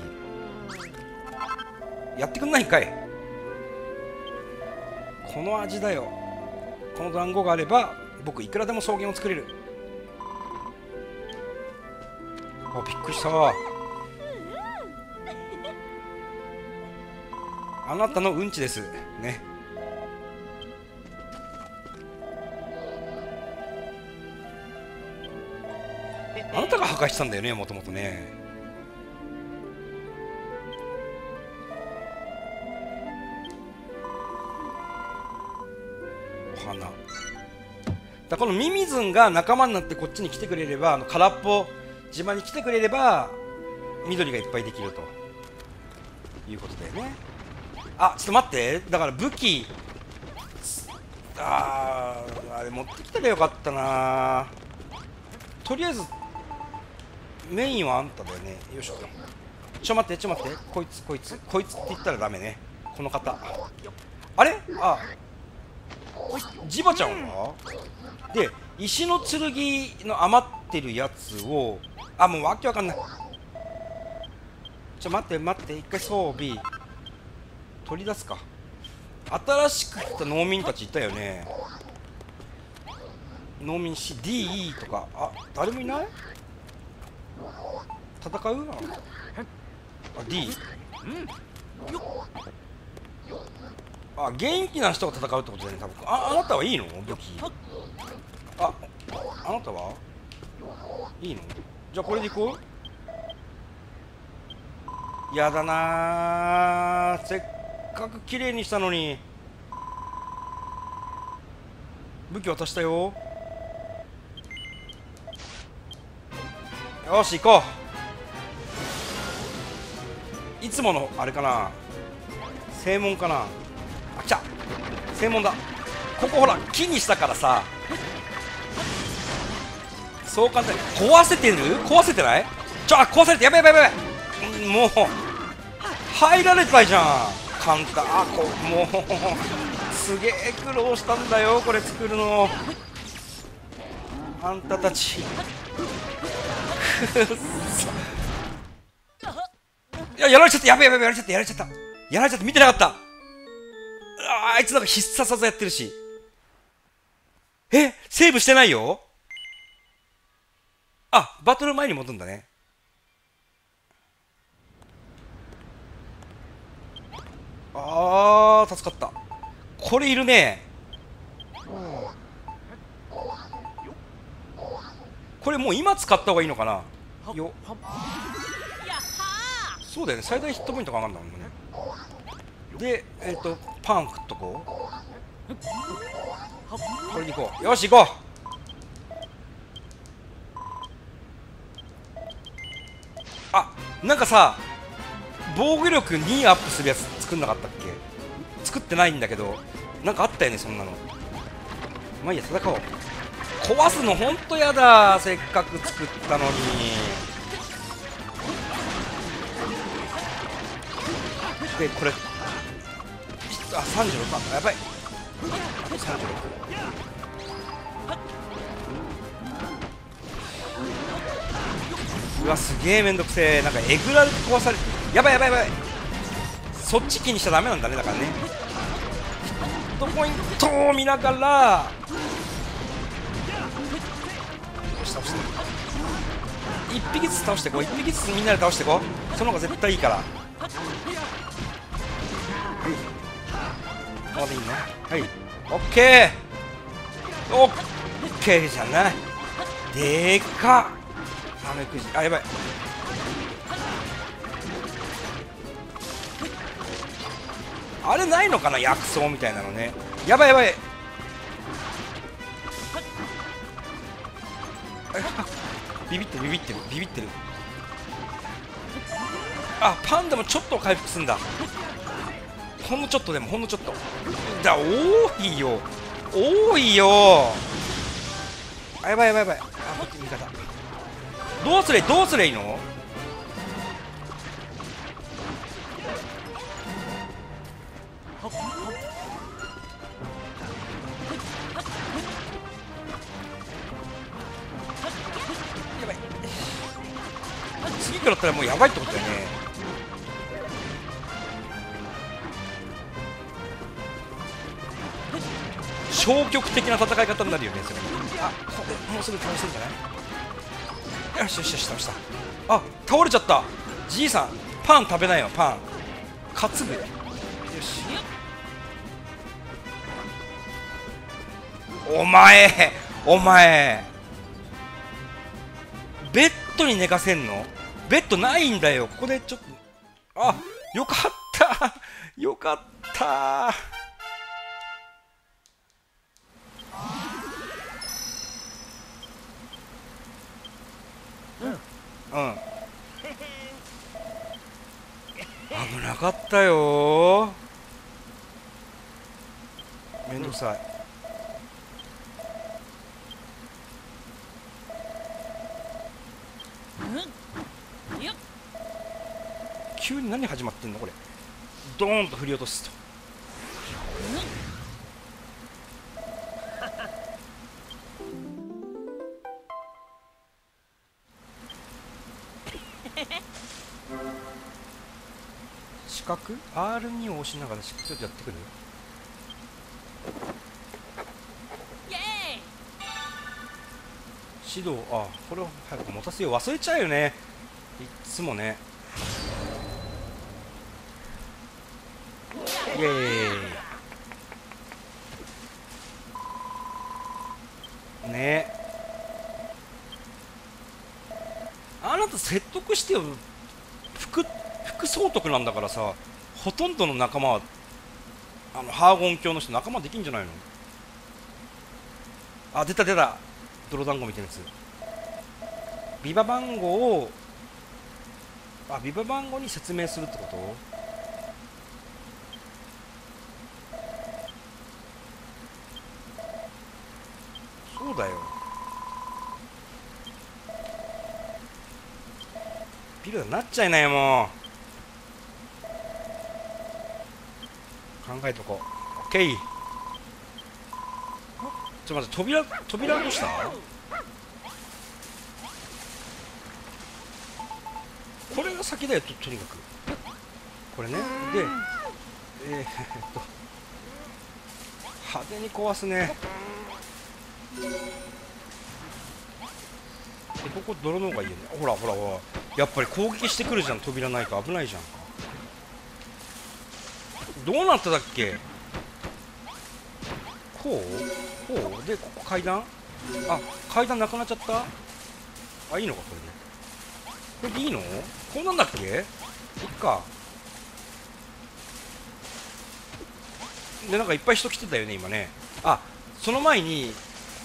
Speaker 2: やってくんないんかい。この味だよ。この団子があれば僕いくらでも草原を作れる。あ、びっくりした。あなたのうんちですね。あなたが破壊したんだよね、もともとね。お花だ。このミミズンが仲間になってこっちに来てくれれば、空っぽ島に来てくれれば緑がいっぱいできるということだよね。あ、ちょっと待って、だから武器、あれ持ってきたらよかったな。とりあえずメインはあんただよね。よいしょ。待って、待って、こいつって言ったらダメね。この方、あれ、あ、ジバちゃんはで、石の剣の余ってるやつを、あ、もうわけわかんない。待って、一回装備取り出すか。新しく来た農民たちいたよね。農民 CDE とか。あ、誰もいない。戦う。あ、D。あ、元気な人が戦うってことだよね、多分。あなたはいいの武器。あなたはいいの。じゃあこれでいこう。やだなー、せっかく綺麗にしたのに。武器渡したよ。よし、行こう。いつものあれかな、正門かな。あ、来た、正門だ。ここほら木にしたからさ、そう簡単に壊せてる。壊せてない。壊されて、やべやべやべ。もう入られたじゃん、簡単。もうすげえ苦労したんだよ、これ作るの。あんたたちいや、やられちゃった。やべやられちゃった。見てなかった。あいつなんか必殺技やってるし。セーブしてないよ。あ、バトル前に戻るんだね。あー、助かった。これいるね。これもう今使った方がいいのかな。よ、そうだよね、最大ヒットポイントが上がるんだもんね。で、パン食っとこう。これでいこう。よし、行こう。あ、なんかさ、防御力2アップするやつ作んなかったっけ。作ってないんだけど、なんかあったよね、そんなの。まあいいや、戦おう。壊すのほんとやだ。せっかく作ったのに。 でこれあ36か、やばい36。うわすげえめんどくせえ。なんかえぐられて壊されて、やばいやばいやばい、そっち気にしちゃダメなんだね。だからね、ヒットポイントを見ながら倒して1匹ずつ倒していこう。1匹ずつみんなで倒していこう。その方が絶対いいから。まだいいの？はい、オッケーオッケーじゃない。でかっ。ナメクジ、あ、やばい。あれないのかな、薬草みたいなのね。やばいやばい。ビビってるビビってるビビってる。あ、パンダもちょっと回復するんだ。ほんのちょっとでも、ほんのちょっとだ。多いよ多いよ。あ、やばいやばいやばい。あ、こっち味方。どうすれどうすれいいの？やばい。次からだったらもうやばいってことだよね。消極的な戦い方になるよね、それ。あ、これもうすぐ倒せるんじゃない？よしよしよし、倒した。あ、倒れちゃった。じいさんパン食べないよ。パン担ぐよ。よし。お前ベッドに寝かせんの？ベッドないんだよ。ここでちょっと、あ、よかったよかった。うん、危なかったよ。めんどくさい。急に何始まってんのこれ。ドーンと振り落とすと。四角 R2 を押しながらちょっとやってくる。指導、あ、これを早く持たせよう。忘れちゃうよね、いっつもね。イエーイね。あなた説得してよ。副総督なんだからさ、ほとんどの仲間はハーゴン教の人仲間できんじゃないの？あ、出た出た、泥団子みたいなやつ。ビバ番号を、あ、ビバ番号に説明するってこと？そうだよ。ビルダーになっちゃいないよ、もう。考えとこう。オッケー。ちょっと待って、扉どうした？これが先だよ、とにかく。これね。で、派手に壊すね。ここ泥の方がいいよね。ほらほらほら、やっぱり攻撃してくるじゃん。扉ないと危ないじゃんか。どうなっただっけ？こうで、ここ階段。あ、階段なくなっちゃった。あ、いいのかこれで。これでいいの？こうなんだっけ？いっか。で、なんかいっぱい人来てたよね今ね。あ、その前に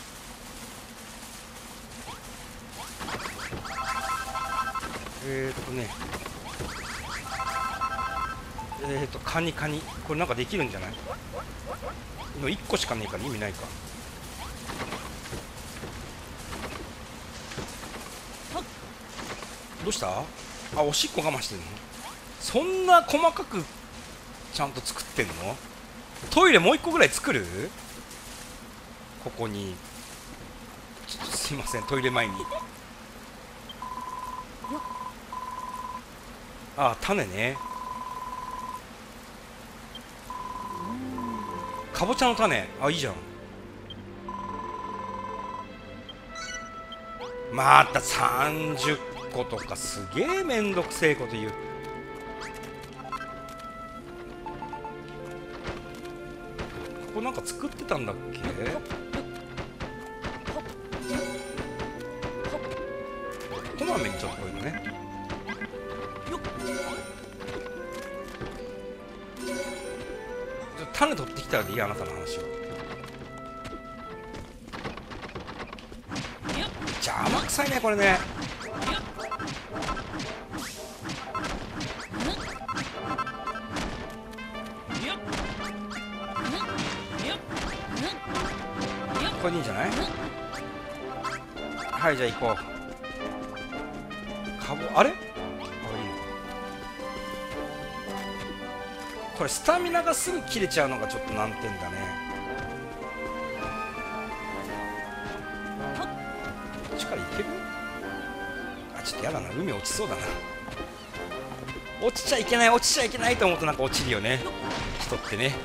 Speaker 2: カニこれなんかできるんじゃない？今1個しかねえから意味ないか。どうした？あ、おしっこ我慢してるの？そんな細かくちゃんと作ってんの？トイレもう一個ぐらい作る？ここにちょっとすいません、トイレ前に。ああ、種ね。かぼちゃの種、あ、いいじゃん。また30個とかすげえめんどくせえこと言う。ここなんか作ってたんだっけ？こまめにちょっとこういうのね。種取ってきたらでいい、あなたの話は。邪魔くさいねこれね。これでいいんじゃない？はい、じゃあ行こう。かぼ、あれ？あ、いいのか。これスタミナがすぐ切れちゃうのがちょっと難点だね。こっちから行ける？あ、ちょっとやだな、海落ちそうだな。落ちちゃいけない、落ちちゃいけないと思うとなんか落ちるよね、人ってね。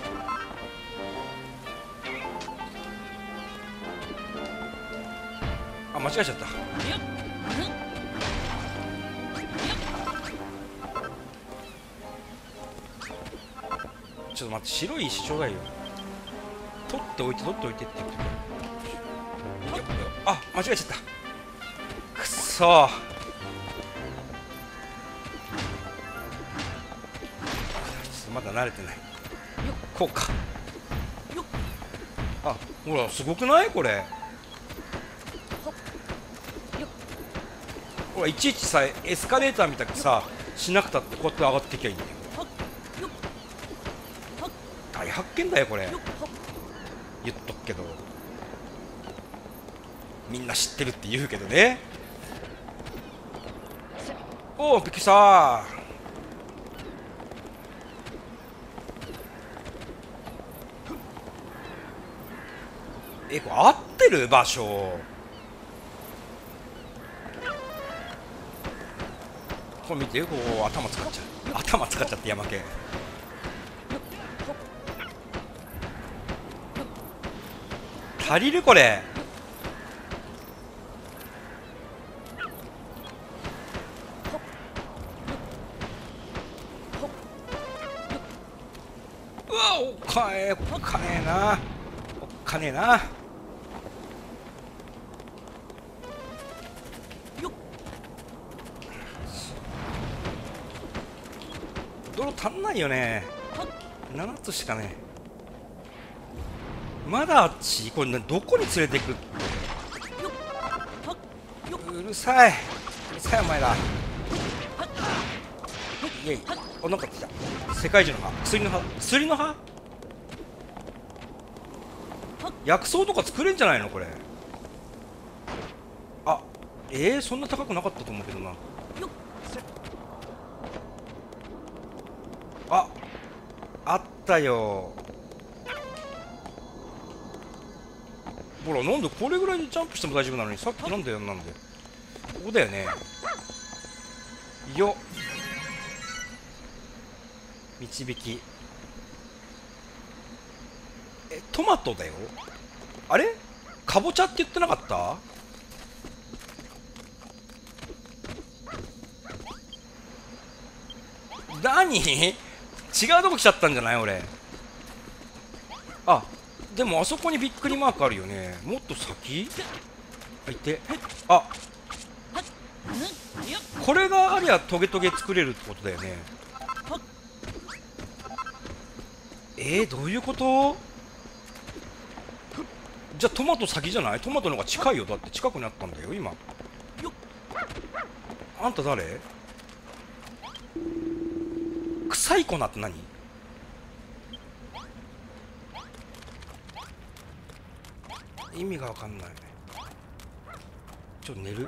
Speaker 2: あ、間違えちゃった。ちょっと待って、白い石ちょうだいよ。取っておいて、取っておいてって言ってくれ。あ、間違えちゃった。くそー。まだ慣れてない。こうか。あ、ほら、すごくないこれ。ほら、いちいちさ、エスカレーターみたくさしなくたって、こうやって上がってきゃいいんだよ。大発見だよこれ。言っとくけど、みんな知ってるって言うけどね。おお、びっくりしたー。これ合ってる場所？これ見て、こう頭使っちゃう。頭使っちゃって、山系。足りるこれ？うわ、おっかねえ、おっかねえな、おっかねえな。泥足んないよね。7つしかねえ。まだあっち、これどこに連れてくって。うるさい、うるさいお前ら。イエイ。あ、なんか来た。世界中の葉、薬の葉、薬の葉、薬草とか作れんじゃないのこれ。あ、そんな高くなかったと思うけどな。あ、あったよ。ほら、なんでこれぐらいでジャンプしても大丈夫なのに、さっきなんでなんで。ここだよね。よっ、導き。トマトだよ。あれ、かぼちゃって言ってなかった？何？違うとこ来ちゃったんじゃない俺。あ、でもあそこにびっくりマークあるよね。もっと先？あ、いて。あ、これがありゃトゲトゲ作れるってことだよね。どういうこと？じゃあトマト先じゃない？トマトの方が近いよ。だって近くにあったんだよ今。あんた誰？臭い粉って何？意味がわかんない。ちょっと寝る？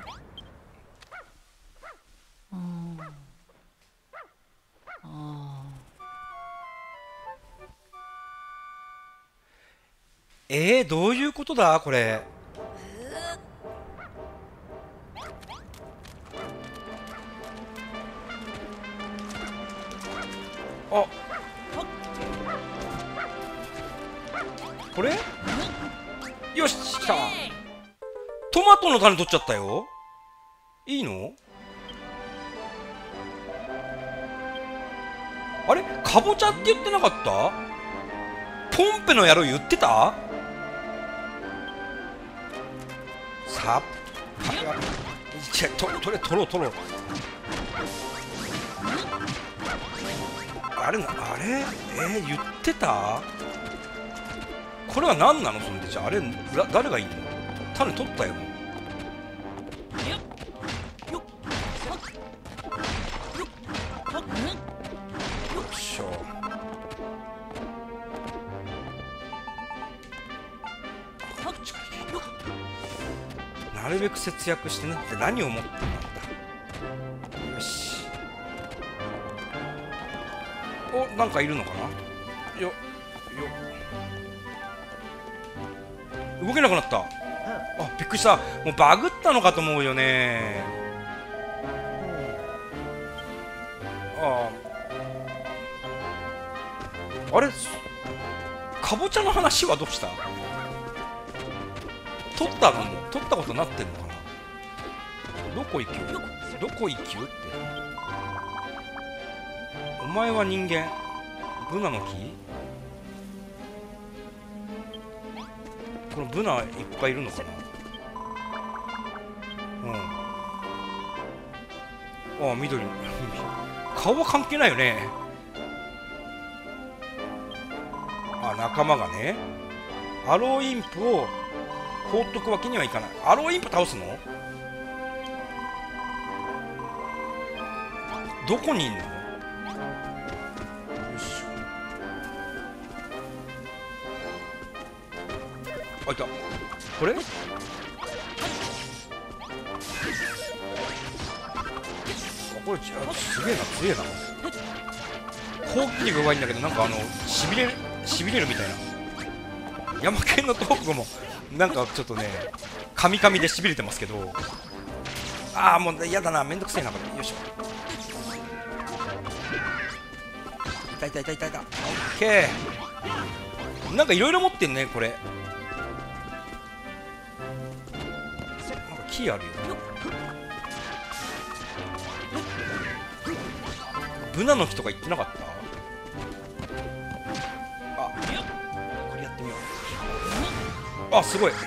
Speaker 2: どういうことだこれ。あ、これよし、来た。トマトの種取っちゃったよ。いいの？あれ、かぼちゃって言ってなかった？ポンペの野郎言ってた？さあ、取ろう。あれ、言ってた？これは何なの？そんで、じゃあ、あれ、誰がいいの？種取ったよ。よっしょ。なるべく節約してねって何を思ってんだ。よし。お、なんかいるのかな。よ動けなくなった。あ、びっくりした。もうバグったのかと思うよね。あれ、かぼちゃの話はどうした？取ったことになってんのかな。どこ行くって。お前は人間、ブナの木？このブナいっぱいいるのかな。ああ、緑顔は関係ないよね。あ、仲間がね。アローインプを放っとくわけにはいかない。アローインプ倒すの？どこにいんの？よいしょ。あ、いた。これ？これすげえな。攻撃力が弱いんだけど、なんかしびれるみたいな。ヤマケンのトークもなんかちょっとね、カミカミでしびれてますけど。ああ、もう嫌だな、めんどくせえなこれ。よいしょ。いた。オッケー。なんかいろいろ持ってんねこれ。なんかキーあるよ。ブナの木とか言ってなかった？あ、これやってみよう。あ、すごい。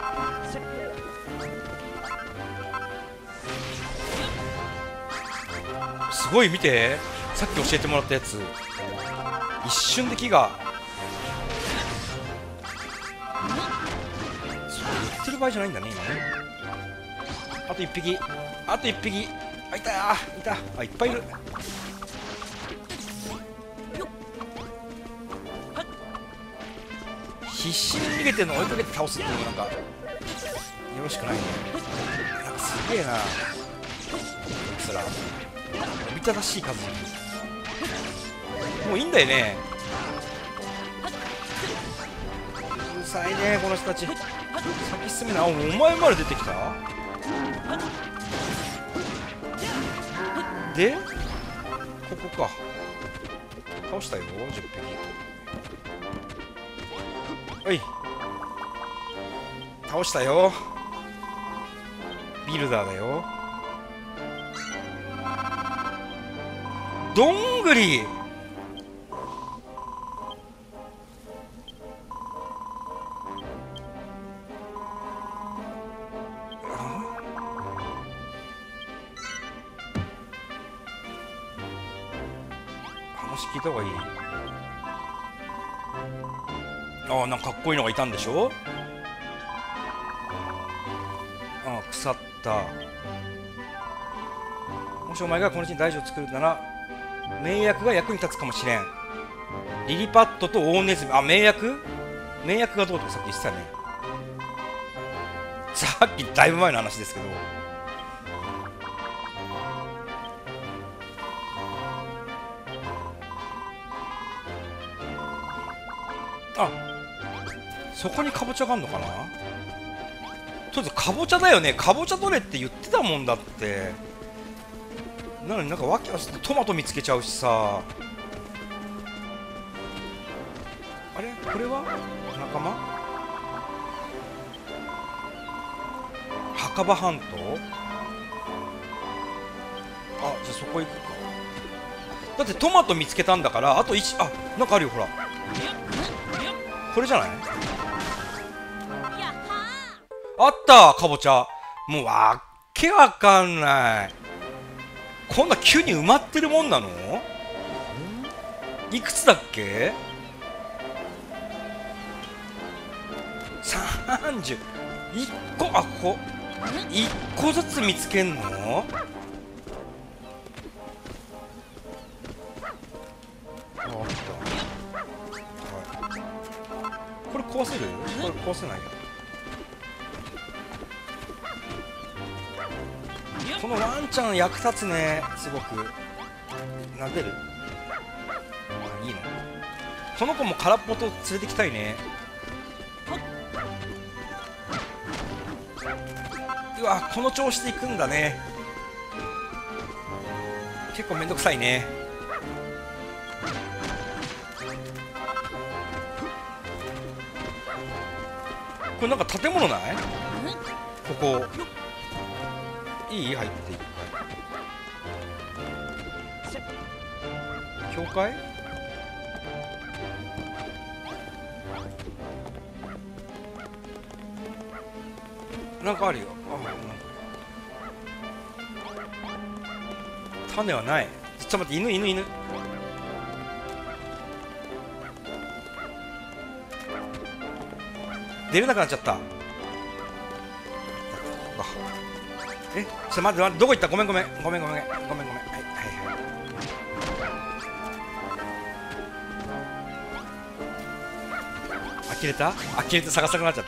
Speaker 2: すごい、見て。さっき教えてもらったやつ。一瞬で木が。そう言ってる場合じゃないんだね、今ね。あと一匹。あ、いた。あ、いっぱいいる。必死に逃げてるのを追いかけて倒すっていうのもなんかよろしくないね。なんかすげえなこいつら。おびただしい数。もういいんだよね。うるさいねこの人たち。先進めな。お前まで出てきた。でここか。倒したよ10匹。はい、倒したよ。ビルダーだよ。どんぐり。話聞いた方がいい。ああ、なんかかっこいいのがいたんでしょ。ああ、腐った。もしお前がこの地に大事を作るなら名薬が役に立つかもしれん。リリパットと大ネズミ。あ、名薬がどうとかさっき言ってたね。さっきだいぶ前の話ですけど。あ、 そこにかぼちゃがあるのかな。とりあえずかぼちゃだよね。かぼちゃ取れって言ってたもんだって。なのになんかわけはトマト見つけちゃうしさ。あれこれは仲間？墓場半島？あ、じゃあそこ行くか。だってトマト見つけたんだから、あと1、あ、なんかあるよ、ほら。これじゃない？あった、かぼちゃ。もうわけわかんない。こんな急に埋まってるもんなの？いくつだっけ？30。1個、あ、ここ1個ずつ見つけんの？あった。これ壊せる？これ壊せないよ。このワンちゃん役立つね、すごく。撫でる？あ、いいの？この子も空っぽと連れてきたいね。うわ、この調子で行くんだね。結構めんどくさいね。これなんか建物ない？ここいい？入っていっぱい。教会？なんかあるよ。あ、なんか種はない。ちょっと待って、犬。出れなくなっちゃった。え、ちょっと待って、どこ行った？ごめん。はい。呆れて探さなくなっちゃった。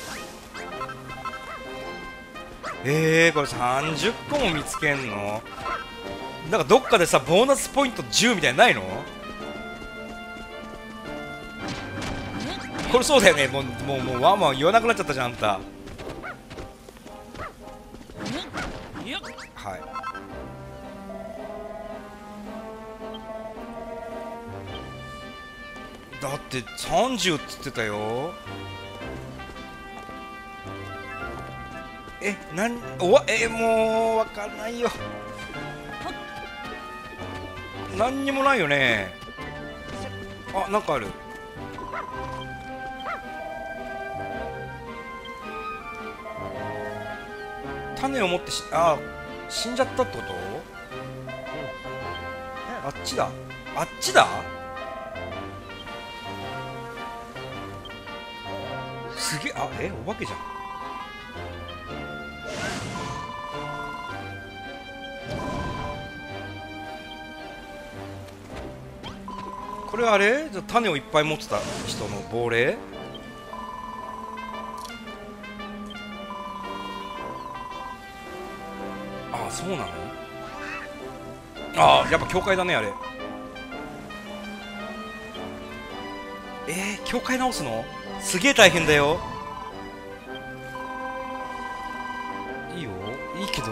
Speaker 2: これ30個も見つけんの？なんかどっかでさ、ボーナスポイント10みたいなのないの？これそうだよね。もうワンワン言わなくなっちゃったじゃん、あんた。はい。だって30って言ってたよ。もうわかんないよ。何にもないよね。あ、なんかある。種を持って死んじゃったってこと？あっちだ。すげえ。お化けじゃん。これあれ？じゃあ種をいっぱい持ってた人の亡霊？あ、そうなの？あ、やっぱ教会だね、あれ。教会直すの？すげえ大変だよ。いいよ、いいけど。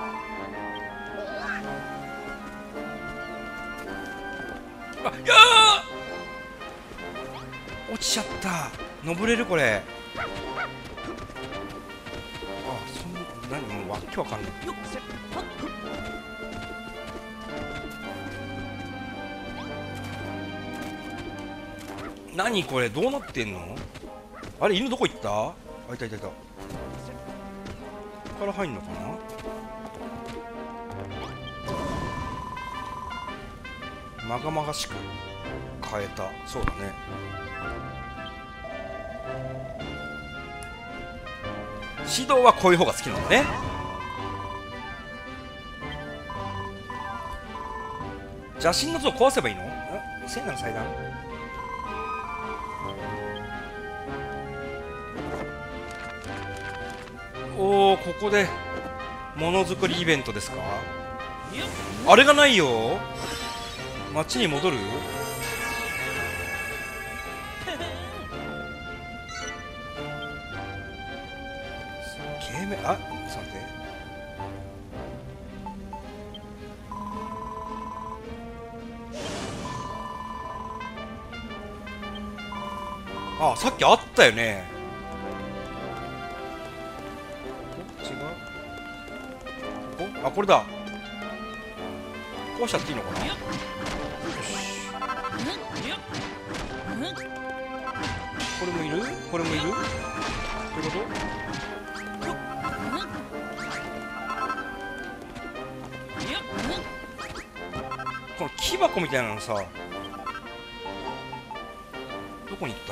Speaker 2: あ、いやー、落ちちゃった。登れるこれ？何もうわけわかんない。何これ？どうなってんの？あれ、犬どこ行った？あ、いた。ここから入んのかな？まがまがしく変えた。そうだね。指導はこういう方が好きなのね。邪神の像壊せばいいの？聖なる祭壇？おお、ここでものづくりイベントですか？あれがないよ。町に戻る？ 目、あ、ちょっと待って。あ、さっきあったよね。違う。ここ、あ、これだ。こうしちゃっていいのかな。よし。これもいる？これもいる？どういうこと？この木箱みたいなのさ、どこに行った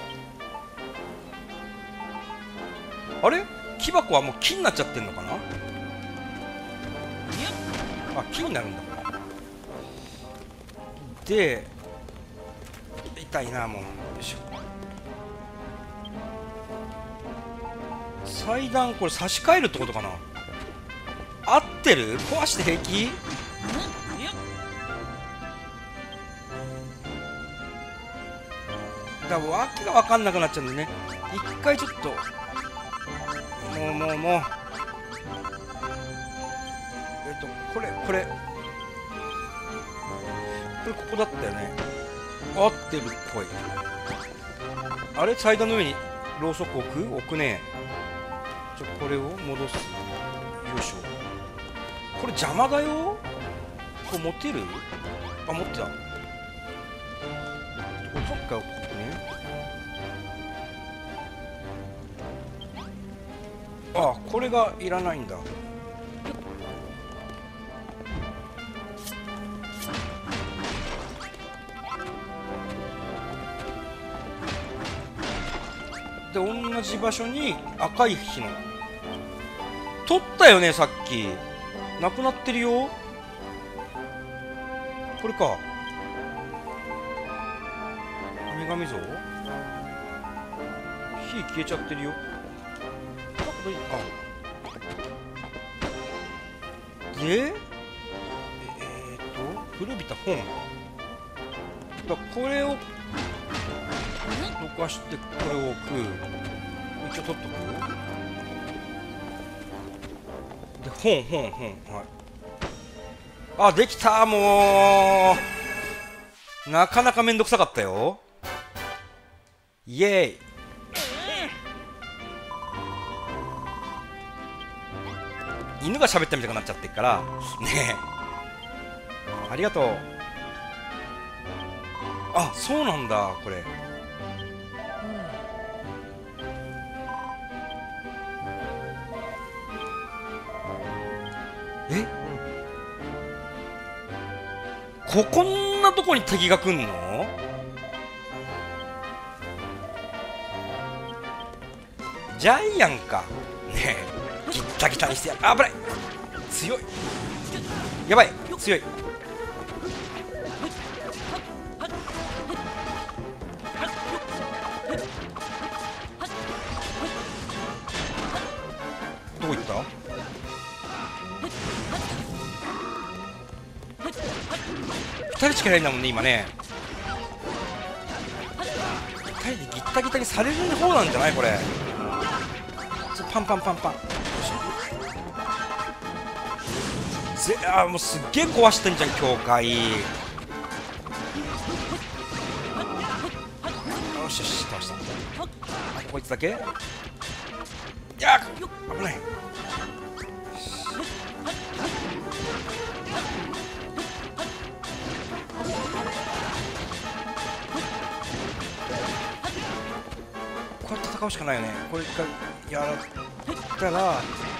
Speaker 2: ？あれ？木箱はもう木になっちゃってんのかな？あ、木になるんだこれ。で、痛いなもう。よいしょ。祭壇これ差し替えるってことかな。合ってる？壊して平気？だから訳が分かんなくなっちゃうんでね、一回ちょっともうこれここだったよね。合ってるっぽい。あれ、祭壇の上にろうそく置くね。これを戻す。よいしょ。これ邪魔だよ。これ持てる？あ、持ってた。そっか、置くね。あ、これがいらないんだ。で、同じ場所に赤い火の取ったよね、さっき。なくなってるよ。これか。女神像？火消えちゃってるよ。で、古びた本だ。これをどかしてこれを置く。一応取っとく。で、本、はい。あ、できた。もうなかなかめんどくさかったよ。イエーイ。犬が喋ったみたいになっちゃってるからね。え、ありがとう。あ、そうなんだこれ。え、こんなとこに敵が来んの？ジャイアンかねえ、ギッタギタにしてやる。危ない。強い。やばい、強い。どこ行った？2人しかいないんだもんね今ね。2人でギッタギタにされる方なんじゃないこれ。パンあ、もうすっげえ壊してんじゃん教会。よしよし、倒した。こいつだけ。いやー、危ない。これ戦うしかないよね。これ一回やったら、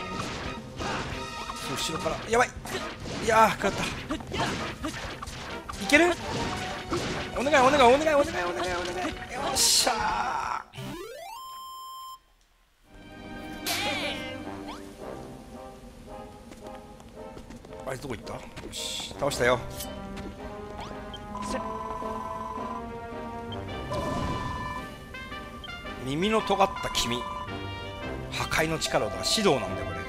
Speaker 2: そう後ろからやばい。いやー、食らった。いける？お願い。よっしゃー。あいつどこ行った？よし、倒したよ。耳の尖った君、破壊の力だ。指導なんだよこれ。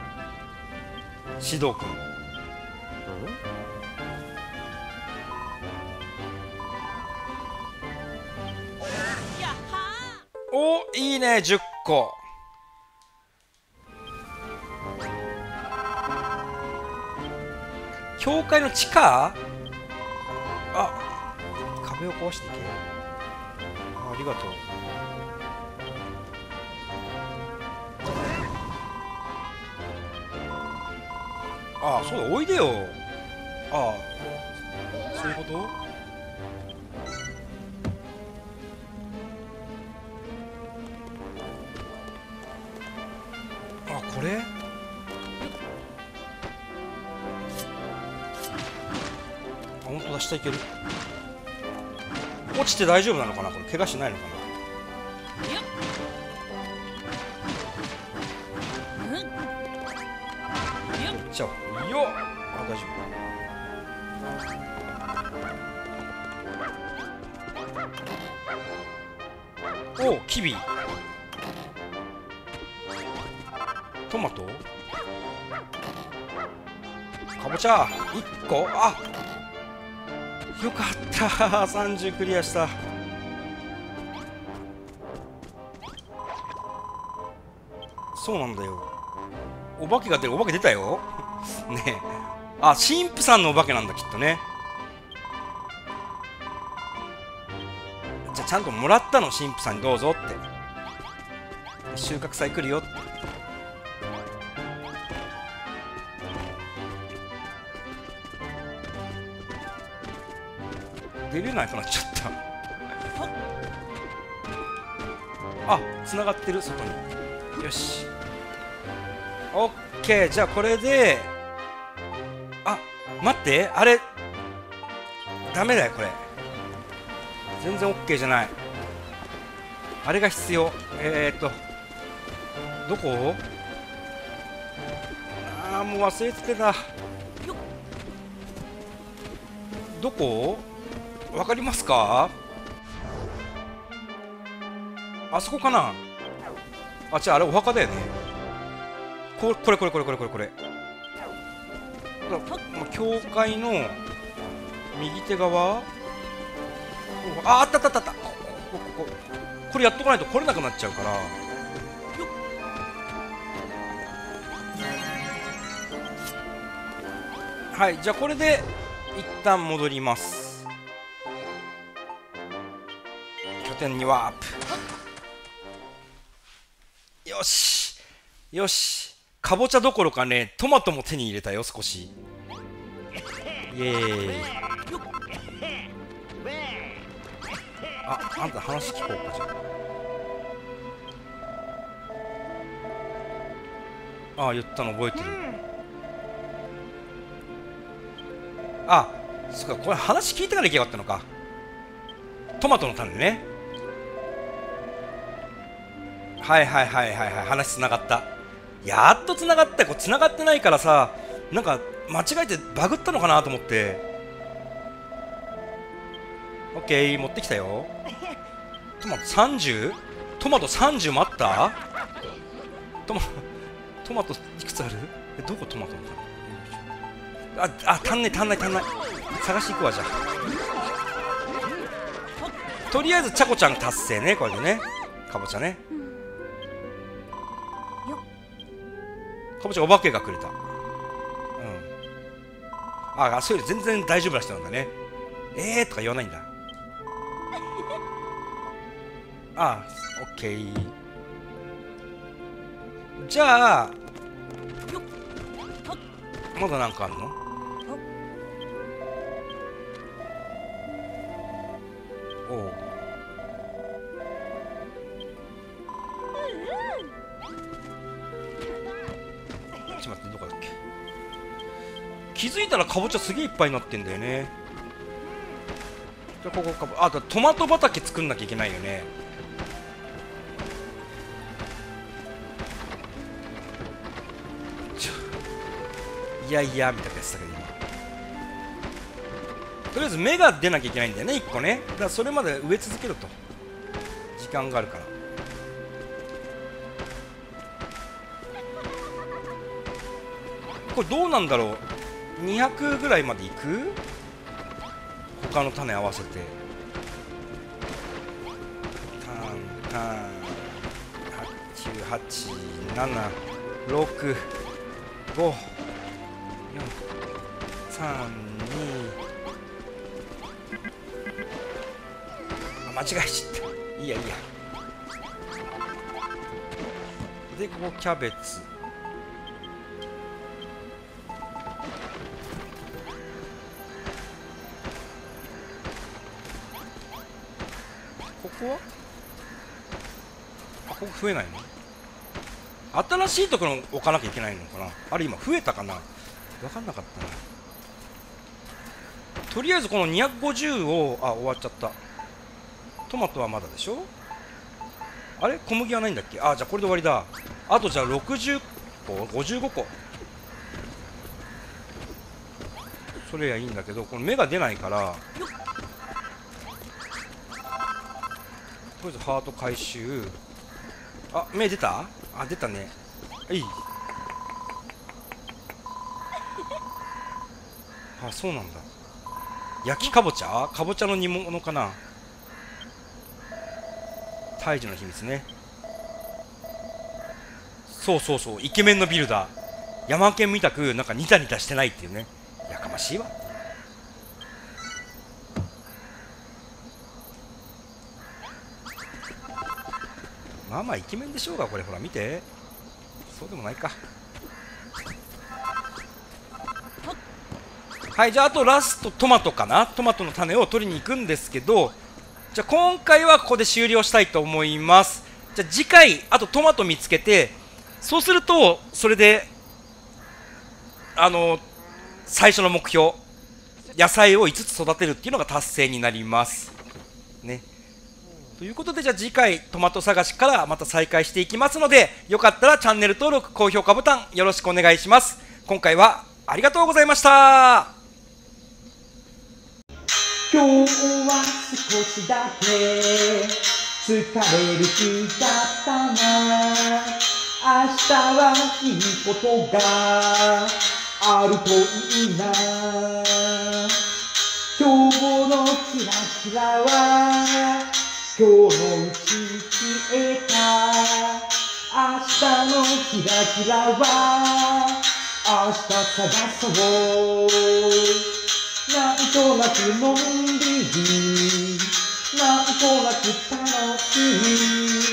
Speaker 2: 指導君。お、いいね。10個。 教会の地下。あ、壁を壊していけ。ありがとう。ああ、そうだ、おいでよ。ああ、そういうこと。あ、これ。あ、本当だ、下いける。落ちて大丈夫なのかな、これ。怪我しないのかな。じゃあ、よっ。あ、大丈夫。おお、キビ。トマト。かぼちゃ1個。あ、よかった30クリアした。そうなんだよ。お化けが出る。お化け出たよねえ。あ、神父さんのお化けなんだきっとね。じゃあちゃんともらったの、神父さんにどうぞって。収穫祭来るよって。出れなくなっちゃったあ、繋がってる、外に。よし、オッケー。じゃあこれで、あ、待って、あれダメだよ、これ全然オッケーじゃない。あれが必要。どこ。ああ、もう忘れてた。どこわかりますか。あそこかな。あ、じゃああれお墓だよね。これ教会の右手側。あ、あったあったあった。これやっとかないと来れなくなっちゃうから。はい、じゃあこれで一旦戻ります。拠点にワープ。よしよし、かぼちゃどころかね、トマトも手に入れたよ、少し。イエーイ。あんた話聞こうか。じゃあ、言ったの覚えてる。あ、そっか、これ話聞いてからいけばよかったのか。トマトの種ね。はい、話つながった。やっとつながったよ。これつながってないからさ、なんか間違えてバグったのかなと思って。オッケー、持ってきたよ。トマト 30？ トマト30もあった。トマトいくつある。どこトマトの種。足んない探し行くわ。じゃあとりあえずチャコちゃん達成ね。これでね、かぼちゃね。かぼちゃお化けがくれた。そういう全然大丈夫な人なんだね。とか言わないんだ。オッケー。じゃあまだなんかあんの。おう、ちょっと待って、どこだっけ。気づいたらかぼちゃすげえいっぱいになってんだよね。じゃあここトマト畑作んなきゃいけないよね。いやみたいなやつだけど、今とりあえず芽が出なきゃいけないんだよね、1個ね。だからそれまで植え続けると時間があるから。これどうなんだろう。200ぐらいまでいく。他の種合わせてターン8、8、7、6、5、4、3、 間違えちゃった。いいやいいや。でここキャベツ。ここはここ増えないの？新しいところに置かなきゃいけないのかな。あれ今増えたかな、分かんなかったな。とりあえずこの250を終わっちゃった。トマトはまだでしょ。あれ小麦はないんだっけ。じゃあこれで終わりだ。あとじゃあ60個55個それやいいんだけど、この芽が出ないから、とりあえずハート回収。芽出た？出たね。いい。そうなんだ。焼きかぼちゃ？かぼちゃの煮物かな。胎児の秘密ね。そうそうそう、イケメンのビルダー。山県みたくなんかニタニタしてないっていうね。やかましいわ。まあまあイケメンでしょうが、これほら見て。そうでもないか。はい、じゃああとラストトマトかな。トマトの種を取りに行くんですけど、じゃあ今回はここで終了したいと思います。じゃあ次回あとトマト見つけて、そうするとそれで最初の目標、野菜を5つ育てるっていうのが達成になりますね。ということで、じゃあ次回トマト探しからまた再開していきますので、よかったらチャンネル登録、高評価ボタンよろしくお願いします。今回はありがとうございました。
Speaker 1: 今日は少しだけ疲れる日だったな。明日はいいことがあるといいな。今日のキラキラは今日のうち消えた。明日のキラキラは明日探そう。なんとなくのんびり、なんとなく楽し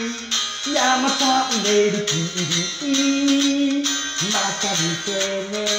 Speaker 1: い。山チャンネル TV また見てね。